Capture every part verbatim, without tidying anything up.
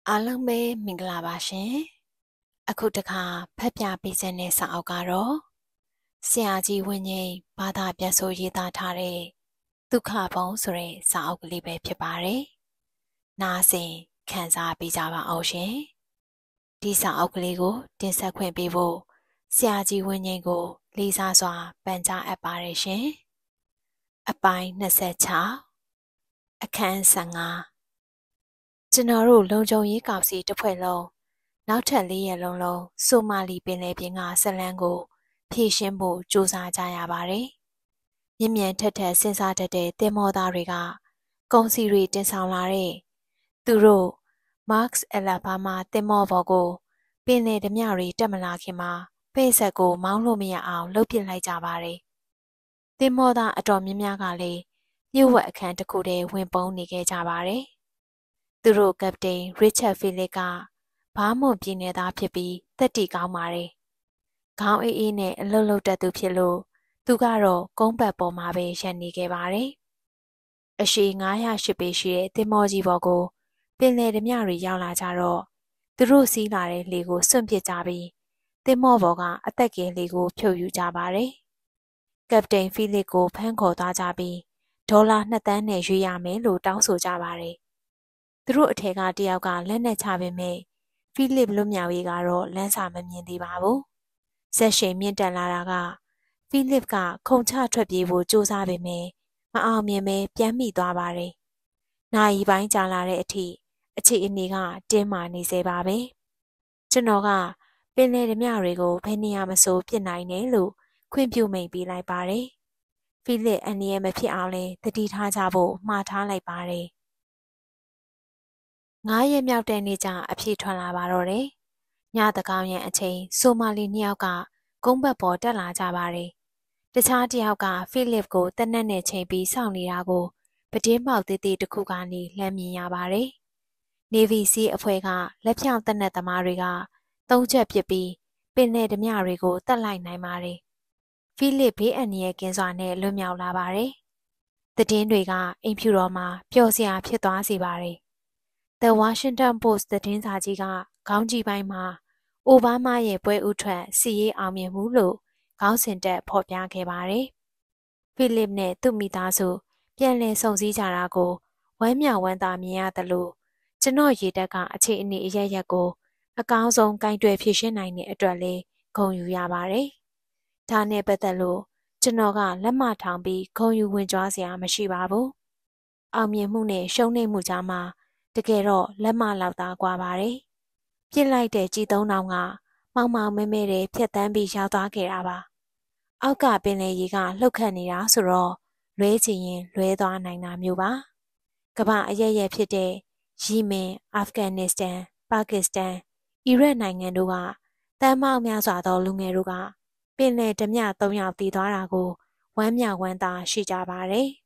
အားလုံးပဲမင်္ဂလာပါရှင်အခုတခါဖတ်ပြပေးခြင်းတဲ့စာအုပ်ကတော့ဆရာကြီးဝင်းငိမ့်ဘာသာပြန်ဆိုရေးသားထားတဲ့ဒုက္ခဘုံဆိုတဲ့စာအုပ်ကလေးပဲဖြစ်ပါတယ်နားဆင်ခံစားပေးကြပါအောင်ရှင်ဒီစာအုပ်ကလေးကိုတင်ဆက်ခွင့်ပေးဖို့ဆရာကြီးဝင်းငိမ့်ကိုလေးစားစွာပန်ကြားအပ်ပါတယ်ရှင်အပိုင်းနှစ်ဆယ့်ခြောက်အခန်းဆယ်ငါကျွန်တော်တို့လုံခြုံရေးကောင်စီတစ်ဖွဲ့လုံးနောက်ထပ်လေးရက်လုံးလုံးဆိုမာလီပင်လယ်ပြင်ကဇလန်းကိုဖြည့်ရှင်းဖို့ကြိုးစားကြရပါတယ်။မြ мян ထက်ထက်စဉ်းစားတတ်တဲ့တင်မောသားတွေကကုန်စီတွေတင်ဆောင်လာတဲ့သူတို့ Max Alabama တင်မောဘော်ကိုပင်လယ်ဓမြတွေတက်မလာခင်မှာပဲ့ဆက်ကိုမောင်းလို့မရအောင်လှုပ်ပစ်လိုက်ကြပါတယ်။တင်မောသားအတော်များများကလည်းမြို့ဝက်အခန်းတစ်ခုတည်းဝင်ပုန်းနေခဲ့ကြပါတယ်။သူတို့ကပတိန်ရစ်ချက်ဖီလစ်ကဘားမွန်ပြည်နယ်သားဖြစ်ပြီးသက်တီကောင်းပါတယ်။ခေါင်းအေးအေးနဲ့အလုတ်လုတ်တက်သူဖြစ်လို့သူကတော့ကုန်းပတ်ပေါ်မှာပဲရပ်နေခဲ့ပါတယ်။အရှိငါးရာရှစ်ပေရှိတဲ့သင်္ဘောကြီးပေါ်ကိုပင်လယ်ဓမြတွေရောက်လာကြတော့သူတို့စီးလာတဲ့လေကိုစွန့်ပစ်ကြပြီးသင်္ဘောပေါ်ကအသက်ကယ်လေကိုဖြုတ်ယူကြပါတယ်။ကပတိန်ဖီလစ်ကိုဖမ်းခေါ်သွားကြပြီးဒေါ်လာနှစ်သန်းနဲ့ရွေးရမယ်လို့တောင်းဆိုကြပါတယ်။သူတို့အထက်ကတယောက်ကလက်နဲ့ချပေမဲ့ဖိလစ်လွတ်မြောက်ရေးကတော့လမ်းစာမမြင်သေးပါဘူး။ဆက်ရှိန်မြင့်တက်လာတာကဖိလစ်ကခုန်ချထွက်ပြေးဖို့ကြိုးစားပေမဲ့မအောင်မြင်ပဲပြန်မိသွားပါတယ်။နာရီပိုင်းကြာလာတဲ့အထိအခြေအနေကတင်းမာနေစေပါပဲ။ကျွန်တော်ကပင်လယ်ဓမြတွေကိုဘယ်နေရာမဆိုပြစ်နိုင်တယ်လို့ခွင့်ပြုမိန့်ပေးလိုက်ပါတယ်။ဖိလစ်အန်ဒီရဲ့မဖြစ်အောင်လဲတတိထားကြဖို့မှားထားလိုက်ပါတယ်။ငါးရက်မြောက်တဲ့နေ့ကျအဖြစ်ထွက်လာပါတော့တယ်။ညတကောင်ရဲ့အချိန်ဆိုမာလီနှစ်ယောက်ကကုန်းဘက်ပေါ်တက်လာကြပါတယ်။တခြားတစ်ယောက်ကဖိလစ်ကိုတနက်နဲ့ချိန်ပြီးစောင့်နေတာကိုပတင်းပေါက်သေးသေးတစ်ခုကနေလှမ်းမြင်ရပါတယ်။ Navy Seal အဖွဲ့ကလက်ဖြောင့်တနက်သမားတွေကသုံးချက်ပစ်ပြီးပင်လယ်ဓမြတွေကိုတတ်လိုက်နိုင်ပါတယ်။ဖိလစ်ဘေးအန္တရာယ်ကင်းစွာနဲ့လွတ်မြောက်လာပါတယ်။သတင်းတွေကအိမ်ဖြူတော်မှာပျော်စရာဖြစ်သွားစေပါတယ်။ The Washington Post သတင်းစာကြီးကခေါင်းကြီးပိုင်းမှာအိုဘားမားရဲ့ပွဲဥထွက်စီရေးအောင်မြင်မှုလို့ခေါင်းစဉ်တက်ဖော်ပြခဲ့ပါတယ်။ဖိလစ်နဲ့သူ့မိသားစုပြန်လည်ဆုံစည်းကြတာကိုဝမ်းမြောက်ဝမ်းသာမြင်ရသလိုကျွန်တော်ရေတပ်ကအခြေအနေအရရက်ကိုအကောင်းဆုံးကင်တွယ်ဖြည့်ရှင်းနိုင်တဲ့အတွက်လည်းဂုဏ်ယူရပါတယ်။ဒါနဲ့ပတ်သက်လို့ကျွန်တော်ကလက်မထောင်ပြီးဂုဏ်ယူဝင်ကြွားစရာမရှိပါဘူး။အောင်မြင်မှုနဲ့ရှုံးနိမ့်မှုကြားမှာတကယ်တော့လက်မလောက်သားกว่าပါတယ်။ပြစ်လိုက်တဲ့ကြီးသုံးတောင်ကမောင်မောင်မဲမဲတဲ့ဖြတ်တန်းပြီးရောက်သွားခဲ့တာပါ။အောက်ကပင်လယ်ရေကလှုပ်ခတ်နေတာဆိုတော့လွဲချင်ရင်လွဲသွားနိုင်တာမျိုးပါ။ကမ္ဘာအရရက်ဖြစ်တဲ့ယီမင်၊အာဖဂန်နစ္စတန်၊ပါကစ္စတန်၊အီရတ်နိုင်ငံတို့ကတမ်းမောက်များစွာသောလူငယ်တို့ကပင်လယ်ဓမြသုံးယောက်တည်သွားတာကိုဝမ်းမြောက်ဝမ်းသာရှိကြပါတယ်။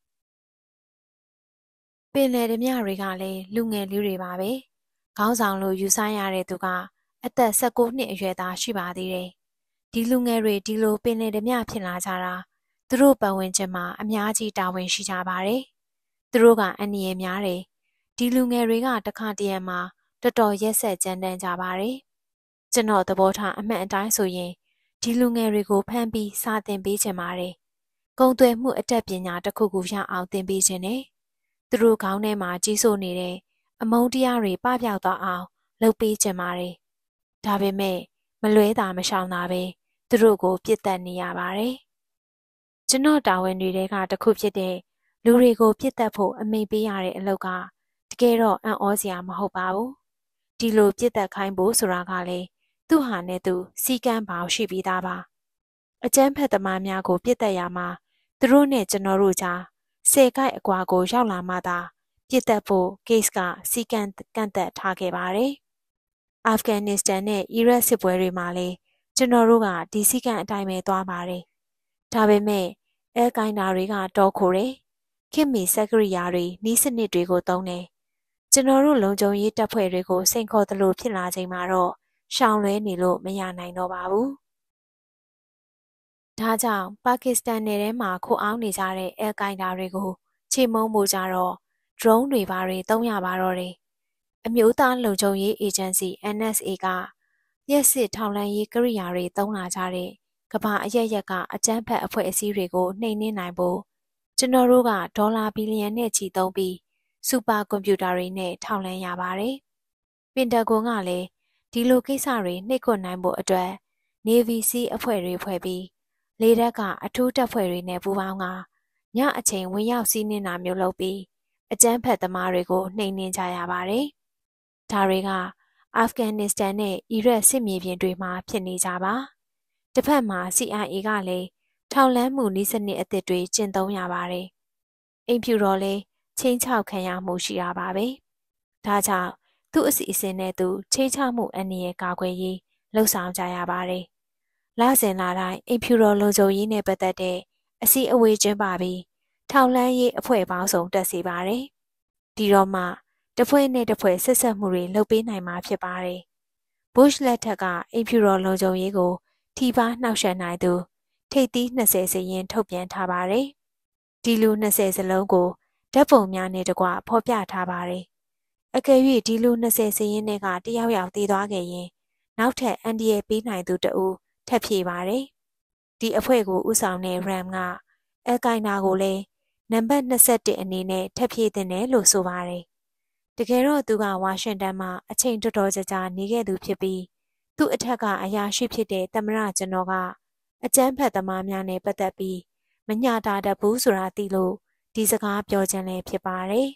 ပင်လယ်ဓမြတွေကလည်းလူငယ်လေးတွေပါပဲခေါင်းဆောင်လို့ယူဆရတဲ့သူကအသက်၁၉နှစ်အရွယ်သားရှိပါသေးတယ်ဒီလူငယ်တွေဒီလိုပင်လယ်ဓမြဖြစ်လာကြတာသူတို့ပတ်ဝန်းကျင်မှာအများကြီးတာဝန်ရှိကြပါတယ်သူတို့ကအန္တရာယ်များတယ်ဒီလူငယ်တွေကတခါတရံမှာတော်တော်ရက်ဆက်ကြမ်းတမ်းကြပါတယ်ကျွန်တော်သဘောထားအမှန်အတိုင်းဆိုရင်ဒီလူငယ်တွေကိုဖမ်းပြီးစာသင်ပေးချင်ပါတယ်ဂုဏ်သွယ်မှုအတတ်ပညာတစ်ခုခုရအောင်သင်ပေးခြင်းနဲ့သူတို့ခေါင်းထဲမှာကြီးစိုးနေတဲ့အမုန်းတရားတွေပပျောက်သွားအောင်လုပ်ပေးချင်ပါတယ်။ဒါပေမဲ့မလွဲတာမရှောင်တာပဲသူတို့ကိုပြစ်တက်နေရပါတယ်။ကျွန်တော်တာဝန်တွေကတစ်ခုဖြစ်တဲ့လူတွေကိုပြစ်တက်ဖို့အမိန့်ပေးရတဲ့အလုပ်ကတကယ်တော့အံ့ဩစရာမဟုတ်ပါဘူး။ဒီလိုပြစ်တက်ခိုင်းဖို့ဆိုတာကလည်းသူ့ဟာနဲ့သူစီကံပေါင်းရှိပြီးသားပါ။အကျန်းဖက်သမားများကိုပြစ်တက်ရမှာသူတို့နဲ့ကျွန်တော်တို့ကြားဆယ်ကိုက်အကွာကိုရောက်လာမှသာပြစ်တက်ဖို့ case ကစီကံကန့်သက်ထားခဲ့ပါတယ်။အာဖဂန်နစ္စတန်နဲ့အီရတ်စစ်ပွဲတွေမှာလည်းကျွန်တော်တို့ကဒီစီကံအတိုင်းပဲသွားပါတယ်။ဒါပေမဲ့အဲကိုင်းတာတွေကတောခိုတယ်။ခင်မီစက်ကရိယာတွေနီးစနစ်တွေကိုသုံးတယ်။ကျွန်တော်တို့လုံခြုံရေးတပ်ဖွဲ့တွေကိုစိန်ခေါ်သလိုဖြစ်လာချိန်မှာတော့ရှောင်လွဲနေလို့မရနိုင်တော့ပါဘူး။ဒါကြောင့်ပါကစ္စတန်နယ်ထဲမှာခိုအောင်းနေကြတဲ့အဲကိုင်းတာတွေကိုချေမုန်းမှုကြတော့ drone တွေဘာတွေသုံးရပါတော့တယ်အမျိုးသားလုံခြုံရေးအေဂျင်စီ N S A ကလျှက်စစ်ထောက်လှမ်းရေးကိရိယာတွေသုံးလာကြတဲ့ကမ္ဘာအရပ်ရပ်ကအကြမ်းဖက်အဖွဲ့အစည်းတွေကိုနှိမ်နင်းနိုင်ဖို့ကျွန်တော်တို့ကဒေါ်လာဘီလီယံနဲ့ချီသုံးပြီးစူပါကွန်ပျူတာတွေနဲ့ထောက်လှမ်းရပါတယ်။ပင်တဂွန်ကလည်းဒီလိုကိစ္စတွေနှိပ်ကွပ်နိုင်ဖို့အတွက် Navy Seal အဖွဲ့တွေဖွဲ့ပြီးလေတပ်ကအထူးတပ်ဖွဲ့တွေနဲ့ပူးပေါင်းကညအချိန်ဝင်ရောက်စီးနင်းတာမျိုးလုပ်ပြီးအကြမ်းဖက်သမားတွေကိုနှိမ်နင်းကြရပါတယ်။ဒါတွေကအာဖဂန်နစ္စတန်နဲ့အီရတ်စစ်မြေပြင်တွေမှာဖြစ်နေကြပါ။တစ်ဖက်မှာ C I A ကလည်းထောက်လှမ်းမှုနည်းစနစ်အသစ်တွေကျင့်သုံးရပါတယ်။အိမ်ဖြူတော်လည်းချင်းချောက်ခံရမှုရှိတာပါပဲ။ဒါကြောင့်သူ့အစီအစဉ်နဲ့သူချင်းချောက်မှုအန္တရာယ်ကာကွယ်ရေးလှုံ့ဆော်ကြရပါတယ်။လစဉ်လာတိုင်းအိမ်ဖြူတော်လုံခြုံရေးနဲ့ပတ်သက်တဲ့အစည်းအဝေးကျင်းပပြီးထောက်လှမ်းရေးအဖွဲ့ပေါင်းစုံတက်စီပါတယ်။ဒီတော့မှတစ်ဖွဲ့နဲ့တစ်ဖွဲ့ဆက်ဆက်မှုတွေလုပ်ပေးနိုင်မှာဖြစ်ပါတယ်။ Bush လက်ထက်ကအိမ်ဖြူတော်လုံခြုံရေးကိုထိပါနှောက်ယှက်နိုင်သူထိပ်သီးနှစ်ဆယ်စရင်ထုတ်ပြန်ထားပါတယ်။ဒီလူနှစ်ဆယ်စလုံးကိုဓာတ်ပုံများနဲ့တကွဖော်ပြထားပါတယ်။အကယ်၍ဒီလူနှစ်ဆယ်စရင်တွေကတယောက်ယောက်တည်သွားခဲ့ရင်နောက်ထပ်အန်ဒီရဲ့ပေးနိုင်သူတဦးထပ်ဖြည့်ပါတယ်။ဒီအဖွဲ့ကိုဦးဆောင်တဲ့ Ram ကအယ်ကိုင်နာကိုလည်းနံပါတ်၂၁အနေနဲ့ထပ်ဖြည့်တင်တယ်လို့ဆိုပါတယ်။တကယ်တော့သူကဝါရှင်တန်မှာအချိန်တော်တော်ကြာကြာနေခဲ့သူဖြစ်ပြီးသူ့အထက်ကအရာရှိဖြစ်တဲ့သမ္မတကျွန်တော်ကအကြမ်းဖက်သမားများနဲ့ပတ်သက်ပြီးမညှတာတတ်ဘူးဆိုတာသိလို့ဒီစကားပြောခြင်းလည်းဖြစ်ပါတယ်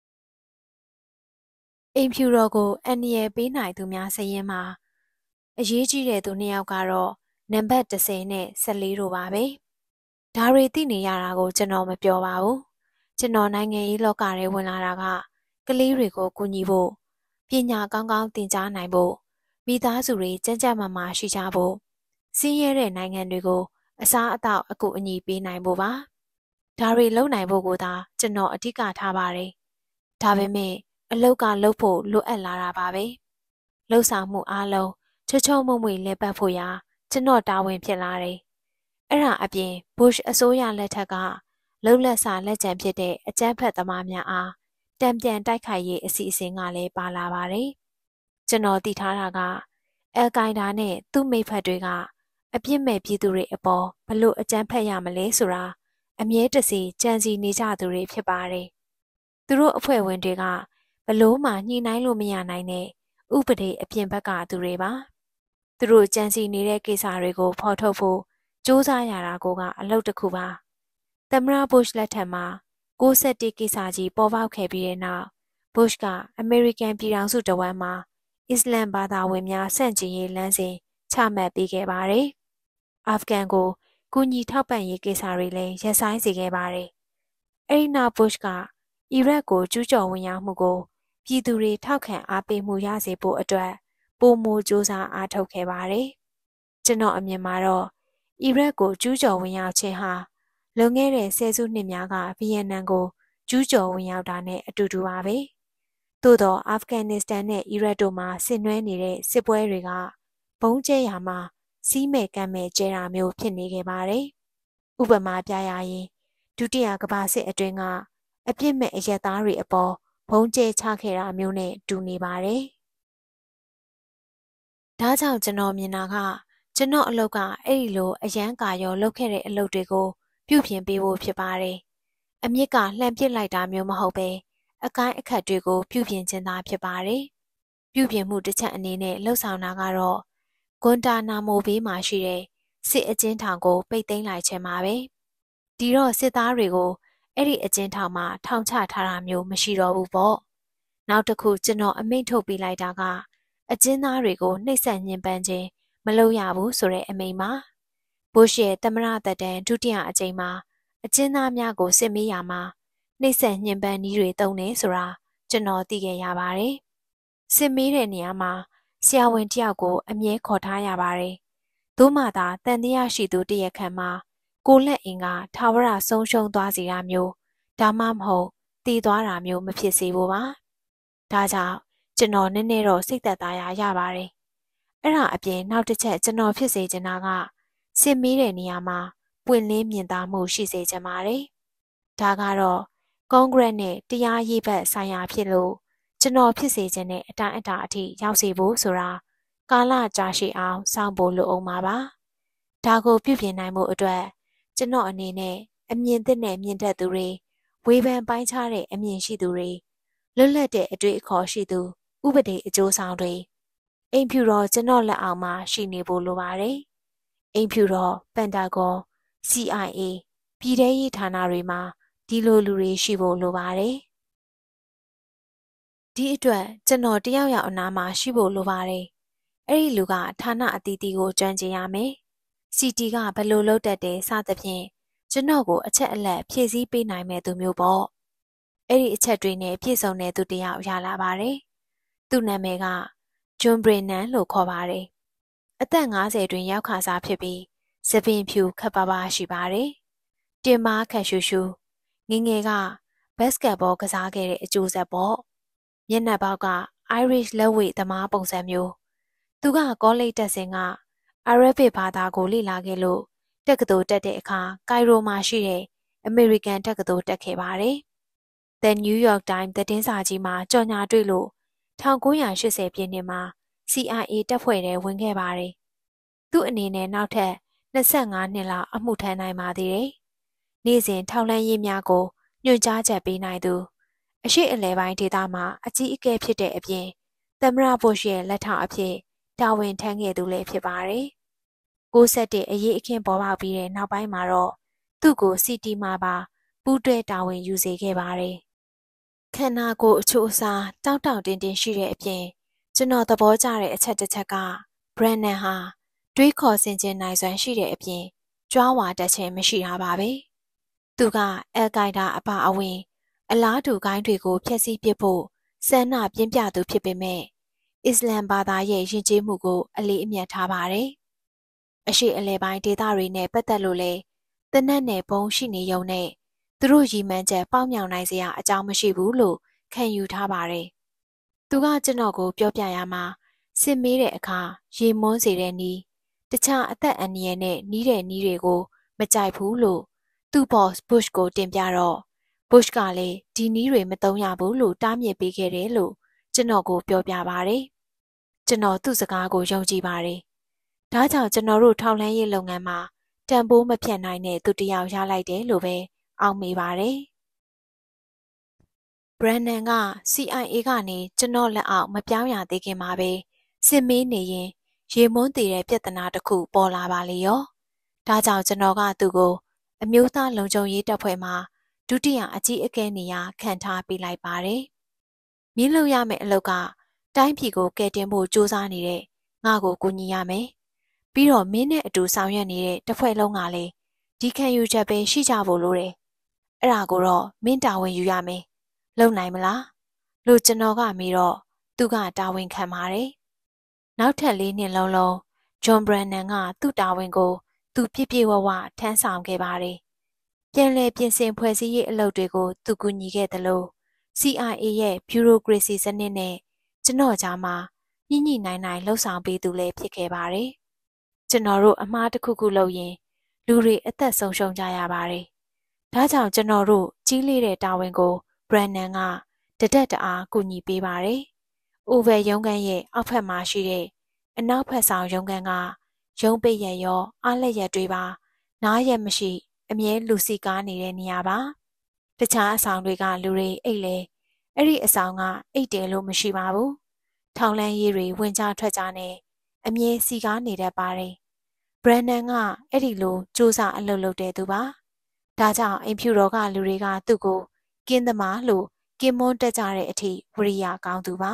။အိမ်ဖြူတော်ကိုအန်ဒီရဲ့ပေးနိုင်သူများစရင်မှာအရေးကြီးတဲ့သူနှစ်ယောက်ကတော့နံပါတ်၁၀နဲ့၁၄တို့ပါပဲ။ဒါတွေသိနေရတာကိုကျွန်တော်မပြောပါဘူး။ကျွန်တော်နိုင်ငံရေးလောကထဲဝင်လာတာကကလေးတွေကိုကူညီဖို့ပညာကောင်းကောင်းသင်ကြားနိုင်ဖို့မိသားစုတွေကြမ်းကြမ်းမာမာရှိကြဖို့စင်းရဲတဲ့နိုင်ငံတွေကိုအစားအသောက်အကူအညီပေးနိုင်ဖို့ပါဒါတွေလုပ်နိုင်ဖို့ကိုသာကျွန်တော်အဓိကထားပါတယ်ဒါပေမဲ့အလောက်ကလုပ်ဖို့လိုအပ်လာတာပါပဲလှုပ်ဆောင်မှုအားလုံးချွတ်ချုံမွေ့မွေ့လဲပတ်ဖို့ရာကျွန်တော်တာဝန်ဖြစ်လာတယ်အဲ့ဒါအပြင် Bush အစိုးရလက်ထက်ကလှုပ်လက်စာလက်ကျန်ဖြစ်တဲ့အကြမ်းဖက်သမားများအားတံပြန်တိုက်ခိုက်ရေးအစီအစဉ်ကလည်းပါလာပါတယ်။ကျွန်တော်သိထားတာကအယ်ကိုင်ဒါနဲ့သူ့မိဖက်တွေကအပြစ်မဲ့ပြည်သူတွေအပေါ်ဘလို့အကြမ်းဖက်ရမလဲဆိုတာအမြဲတစေကြံစီနေကြသူတွေဖြစ်ပါတယ်။သူတို့အဖွဲ့ဝင်တွေကဘလို့မှညှိနှိုင်းလို့မရနိုင်တဲ့ဥပဒေအပြင်ဘက်ကသူတွေပါ။သူတို့ကြံစီနေတဲ့ကိစ္စတွေကိုဖော်ထုတ်ဖို့စူးစမ်းရတာကအလုပ်တစ်ခုပါ။သမ္မတ Bush လက်ထက်မှာကိုးဆယ့်တစ်ကိစ္စကြီးပေါ်ပေါက်ခဲ့ပြီးတဲ့နောက် Bush ကအမေရိကန်ပြည်ထောင်စုတဝန်းမှာအစ္စလမ်ဘာသာဝင်များဆန့်ကျင်ရေးလမ်းစဉ်ချမှတ်ပေးခဲ့ပါတယ်။အာဖဂန်ကိုကူညီထောက်ပံ့ရေးကိစ္စတွေလည်းရပ်ဆိုင်းစေခဲ့ပါတယ်။အဲဒီနောက် Bush ကအီရတ်ကိုကျူးကျော်ဝင်ရောက်မှုကိုပြည်သူတွေထောက်ခံအားပေးမှုရစေဖို့အတွက်ပိုမိုစ조사အားထုတ်ခဲ့ပါတယ်။ကျွန်တော်အမြင်မှာတော့အီရတ်ကိုကျူးကျော်ဝင်ရောက်ခြင်းဟာလွန်ခဲ့တဲ့ဆယ်စုနှစ်များကဗီယက်နမ်ကိုကျူးကျော်ဝင်ရောက်တာနဲ့အတူတူပါပဲ။သို့တော့အာဖဂန်နစ္စတန်နဲ့အီရတ်တို့မှာဆင်နွှဲနေတဲ့စစ်ပွဲတွေကဘုံကျဲရာမှာစီးမဲ့ကမ်းမဲ့ကျဲတာမျိုးဖြစ်နေခဲ့ပါတယ်။ဥပမာပြရရင်ဒုတိယကမ္ဘာစစ်အတွင်းကအပြစ်မဲ့အရက်သားတွေအပေါ်ဘုံကျဲချခဲ့တာမျိုးနဲ့တူနေပါတယ်။ဒါကြောင့်ကျွန်တော်မြင်တာကကျွန်တော်အလုပ်ကအဲ့ဒီလိုအရန်ကာရောလုပ်ခဲ့တဲ့အလုပ်တွေကိုပြုပြင်ပေးဖို့ဖြစ်ပါတယ်။အမြစ်ကလှန်ပစ်လိုက်တာမျိုးမဟုတ်ပဲအကိုင်းအခက်တွေကိုပြုပြင်ခြင်းသာဖြစ်ပါတယ်။ပြုပြင်မှုတစ်ချက်အနေနဲ့လှုပ်ဆောင်တာကတော့ဂွန်တာနာမိုဘေးမှာရှိတဲ့စစ်အကျဉ်းထောင်ကိုပိတ်သိမ်းလိုက်ခြင်းပါပဲ။ဒီတော့စစ်သားတွေကိုအဲ့ဒီအကျဉ်းထောင်မှာထောင်ချထားတာမျိုးမရှိတော့ဘူးပေါ့။နောက်တစ်ခုကျွန်တော်အမိန့်ထုတ်ပေးလိုက်တာကအကျဉ်းသားတွေကိုနှိပ်စက်ညှဉ်းပန်းခြင်းမလုပ်ရဘူးဆိုတဲ့အမိန့်ပါ။ Bush ရဲ့သမ္မတသက်တမ်းဒုတိယအကြိမ်မှာအကျဉ်းသားများကိုစစ်မေးရမှာနှိပ်စက်ညှဉ်းပန်းနည်းတွေသုံးနေဆိုတာကျွန်တော်သိခဲ့ရပါတယ်။စစ်မေးတဲ့နေရာမှာဆရာဝန်တယောက်ကိုအမြဲခေါ်ထားရပါတယ်။သို့မှသာတန်တရားရှိသူတရက်ခန့်မှာကိုလက်အင်ကထာဝရဆုံးရှုံးသွားစေတာမျိုးဒါမှမဟုတ်တည်သွားတာမျိုးမဖြစ်စေဖို့ပါ။ဒါကြောင့်ကျွန်တော်နည်းနည်းတော့စိတ်သက်သာရရပါတယ်။အဲ့ဒါအပြင်နောက်တစ်ချက်ကျွန်တော်ဖြစ်စေချင်တာကစစ်မေးတဲ့နေရာမှာပွင့်လင်းမြင်သာမှုရှိစေချင်ပါတယ်။ဒါကတော့ကွန်ဂရက်နဲ့တရားရေးဘက်ဆိုင်ရာဖြစ်လို့ကျွန်တော်ဖြစ်စေခြင်းနဲ့အတိုင်းအတာအထိရောက်စေဖို့ဆိုတာကာလကြာရှည်အောင်စောင့်ဖို့လိုအောင်ပါပါဒါကိုပြုပြင်နိုင်မှုအတွက်ကျွန်တော်အနေနဲ့အမြင်သစ်နဲ့မြင်တတ်သူတွေဝေဖန်ပိုင်းခြားတဲ့အမြင်ရှိသူတွေလွတ်လပ်တဲ့အတွေ့အခေါ်ရှိသူဥပဒေအကျိုးဆောင်တွေအိမ်ဖြူတော်ကျွန်တော်လက်အောက်မှာရှိနေဖို့လိုပါတယ်အိမ်ဖြူတော်ပန်တာဂွန် စီ အိုင် အေ ပြည်ထရေးဌာနတွေမှာဒီလိုလူတွေရှိဖို့လိုပါတယ်ဒီအတွက်ကျွန်တော်တယောက်ယောက်အနားမှာရှိဖို့လိုပါတယ်အဲ့ဒီလူကဌာနအသီးသီးကိုကြွကျင်ရမယ်စီတီကဘယ်လိုလုပ်တတ်တယ်စသဖြင့်ကျွန်တော်ကိုအချက်အလက်ဖြည့်ဆည်းပေးနိုင်မဲ့သူမျိုးပေါ့အဲ့ဒီအချက်တွေနဲ့ပြည့်စုံတဲ့သူတယောက်ရလာပါတယ်သူ့နာမည်ကဂျွန်ဘရင်နန်လို့ခေါ်ပါတယ်အသက်၅၀တွင်ရောက်ခါစားဖြစ်ပြီးစပင်ဖြူခပ်ပါပါရှိပါတယ်တင်မားခက်ရှူရှူငငယ်ကဘတ်စကတ်ဘောကစားခဲ့တဲ့အကျိုးဆက်ပေါ့မျက်နှာပေါက်က Irish လက်ဝှေ့သမားပုံစံမျိုးသူကကောလိပ်တက်စဉ်ကအာရဗစ်ဘာသာကိုလေ့လာခဲ့လို့တက္ကသိုလ်တက်တဲ့အခါကိုင်ရိုမှာရှိတဲ့အမေရိကန်တက္ကသိုလ်တက်ခဲ့ပါတယ်။ The New York Times သတင်းစာကြီးမှာကြော်ညာတွေ့လို့၁၉၈၀ပြည့်နှစ်မှာ စီ အိုင် အေ တပ်ဖွဲ့ထဲဝင်ခဲ့ပါတယ်။သူ့အနေနဲ့နောက်ထပ်၂၅နှစ်လောက်အမှုထမ်းနိုင်ပါသေးတယ်။နေ့စဉ်ထောက်လှမ်းရေးများကိုညွှန်ကြားချက်ပေးနိုင်သူအရှိအလဲပိုင်းဒေသမှာအကြီးအကဲဖြစ်တဲ့အပြင်သမ္မတဘုရှ်ရဲ့လက်ထောက်အဖြစ်တာဝန်ထမ်းခဲ့သူလည်းဖြစ်ပါတယ်။၉၁အရေးအခင်းပေါ်ပေါက်ပြီးတဲ့နောက်ပိုင်းမှာတော့သူ့ကိုစီတီမှာပါပူးတွဲတာဝန်ယူစေခဲ့ပါတယ်။ခန္ဓာကိုယ်အချို့အစားတောက်တောက်တင်းတင်းရှိတဲ့အပြင်ကျွန်တော်သဘောကျတဲ့အချက်တစ်ချက်ကဘရန်နန်ဟာတွေးခေါ်ဆင်ခြင်နိုင်စွမ်းရှိတဲ့အပြင်ကြွားဝါတတ်ခြင်းမရှိတာပါပဲ။သူကအယ်ကိုင်ဒါအပါအဝင်အလားတူဂိုင်းတွေကိုဖျက်ဆီးပစ်ဖို့ဆန္ဒပြင်းပြသူဖြစ်ပေမဲ့အစ္စလမ်ဘာသာရဲ့ယဉ်ကျေးမှုကိုအလေးအမြတ်ထားပါတယ်။အရှိအလဲပိုင်းဒေသတွေနဲ့ပတ်သက်လို့လဲတနက်နယ်ဘုံရှိနေုံနဲ့သူတို့ရည်မှန်းချက်ပေါက်မြောင်နိုင်စရာအကြောင်းမရှိဘူးလို့ခံယူထားပါတယ်။သူကကျွန်တော်ကိုပြောပြရမှာစစ်မေးတဲ့အခါရေမွန်းစေတဲ့နီးတခြားအသက်အန္တရာယ်နဲ့နီးတဲ့နီးတွေကိုမကြိုက်ဘူးလို့သူ့ boss Bush ကိုတင်ပြတော့ Bush ကလည်းဒီနီးတွေမသုံးရဘူးလို့တားမြစ်ပေးခဲ့တယ်လို့ကျွန်တော်ကိုပြောပြပါတယ်။ကျွန်တော်သူ့စကားကိုယုံကြည်ပါတယ်။ဒါကြောင့်ကျွန်တော်တို့ထောက်လှမ်းရေးလုပ်ငန်းမှာတန်ဖိုးမဖြတ်နိုင်တဲ့သူတစ်ယောက်ရလိုက်တယ်လို့ပဲအောက်မေးပါတယ်။ဘရန်နန်က စီ အိုင် အေ ကနေကျွန်တော်လက်အောက်မပြောင်းရသေးခင်မှာပဲစစ်မေးနေရင်ရေမွန်းတည်တဲ့ပြဿနာတစ်ခုပေါ်လာပါလေရော။ဒါကြောင့်ကျွန်တော်ကသူ့ကိုအမျိုးသားလုံခြုံရေးတပ်ဖွဲ့မှာဒုတိယအကြီးအကဲနေရာခံထားပေးလိုက်ပါတယ်။မြင်းလို့ရမယ့်အလုပ်ကတိုင်းပြည်ကိုကယ်တင်ဖို့စူးစမ်းနေတဲ့ငါ့ကိုကူညီရမယ်။ပြီးတော့မင်းနဲ့အတူဆောင်ရွက်နေတဲ့တစ်ဖွဲ့လုံးကလည်းဒီခံယူချက်ပဲရှိကြဖို့လိုတယ်။အဲ့ဒါကိုတော့မင်းတာဝန်ယူရမယ်။လုပ်နိုင်မလား။လို့ကျွန်တော်ကမေးတော့သူကတာဝန်ခံပါတယ်။နောက်ထပ်လေးနှစ်လုံးလုံးဂျွန်ဘရန်နန်ကသူ့တာဝန်ကိုသူပြည့်ပြည့်ဝဝထမ်းဆောင်ခဲ့ပါတယ်။ပြန်လည်ပြင်ဆင်ဖွဲ့စည်းရေးအလုပ်တွေကိုသူကူညီခဲ့တယ်လို့ စီ အိုင် အေ ရဲ့ bureaucracy စနစ်နဲ့ကျွန်တော်ကြားမှာညှိညှိနိုင်နိုင်လှုပ်ဆောင်ပေးသူလည်းဖြစ်ခဲ့ပါတယ်။ကျွန်တော်တို့အမှားတစ်ခုခုလုပ်ရင်လူတွေအသက်ဆုံးရှုံးကြရပါတယ်။ဒါကြောင့်ကျွန်တော်တို့ကြီးလေးတဲ့တာဝန်ကိုဘရန်နန်ကတဒက်တအားကူညီပေးပါတယ်။ အိုဗယ်ရုံးခန်းရဲ့အောက်ဖက်မှာရှိတဲ့အနောက်ဖက်ဆောင်ရုံးခန်းကရုံးပိတ်ရက်ရောအားလက်ရက်တွေပါနားရက်မရှိအမြဲလူစီကားနေတဲ့နေရာပါ။တခြားအဆောင်တွေကလူတွေအိတ်လေအဲ့ဒီအဆောင်ကအိတ်တယ်လို့မရှိပါဘူး။ထောင်လန်းရေးတွေဝင်ကြထွက်ကြနဲ့အမြဲစီကားနေတတ်ပါတယ်။ဘရန်နန်ကအဲ့ဒီလိုစူးစမ်းအလုပ်လုပ်တဲ့သူပါ။ဒါကြောင့်အိမ်ဖြူတော်ကလူတွေကသူ့ကိုကင်းသမားလို့ကင်းမွန်းတက်ကြတဲ့အထိဝရိယကောင်းသူပါ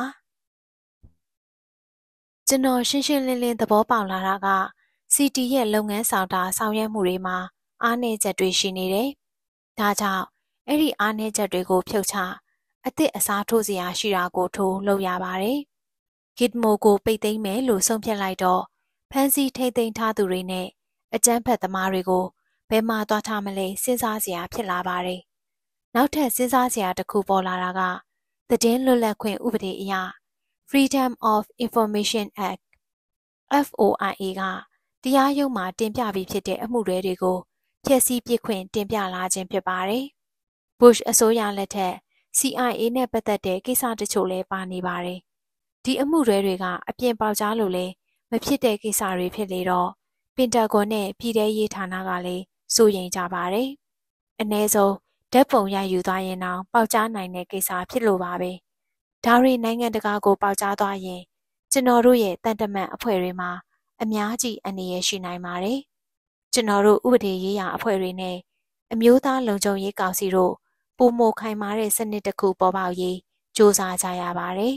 ။ကျွန်တော်ရှင်းရှင်းလင်းလင်းသဘောပေါက်လာတာကစီတီရဲ့လုပ်ငန်းဆောင်တာဆောင်ရွက်မှုတွေမှာအားနည်းချက်တွေရှိနေတယ်။ဒါကြောင့်အဲ့ဒီအားနည်းချက်တွေကိုဖြုတ်ချအသစ်အစားထိုးစရာရှိတာကိုထိုးလုပ်ရပါတယ်။ Gitmo ကိုပိတ်သိမ်းမယ်လို့ဆုံးဖြတ်လိုက်တော့ဖန်စီထိမ့်သိမ်းထားသူတွေနဲ့အကြမ်းဖက်သမားတွေကိုဘယ်မှာသွားထားမလဲစဉ်းစားစရာဖြစ်လာပါတယ်။နောက်ထပ်စဉ်းစားစရာတစ်ခုပေါ်လာတာကသတင်းလွတ်လပ်ခွင့်ဥပဒေအရ Freedom of Information Act အက်ဖ် အို အိုင် အေ ကတရားရုံးမှာတင်ပြပြီးဖြစ်တဲ့အမှုတွေကိုဖျက်ဆီးပစ်ခွင့်တင်ပြလာခြင်းဖြစ်ပါတယ်။ Bush အစိုးရလက်ထက် C I A နဲ့ပတ်သက်တဲ့ကိစ္စတချို့လည်းပါနေပါတယ်။ဒီအမှုတွေတွေကအပြင်ပေါက်ကြားလို့လည်းမဖြစ်တဲ့ကိစ္စတွေဖြစ်လေတော့ပင်တာဂွန်နဲ့ပြည်ထရေးဌာနကလည်းစိုးရိမ်ကြပါတယ်။အ ਨੇ ဆုံးဓာတ်ပုံရိုက်ယူသွားရင်တော့ပေါက်ကြားနိုင်တဲ့ကိစ္စဖြစ်လို့ပါပဲ။ဒါတွေနိုင်ငံတကာကိုပေါက်ကြားသွားရင်ကျွန်တော်တို့ရဲ့တန်တမန်အဖွဲ့တွေမှာအများကြီးအနေရရှိနိုင်ပါတယ်။ကျွန်တော်တို့ဥပဒေရေးရာအဖွဲ့တွေနဲ့အမျိုးသားလုံခြုံရေးကောင်စီတို့ပုံမခိုင်မာတဲ့စနစ်တစ်ခုပေါ်ပေါက်ရေးစ조사ကြရပါတယ်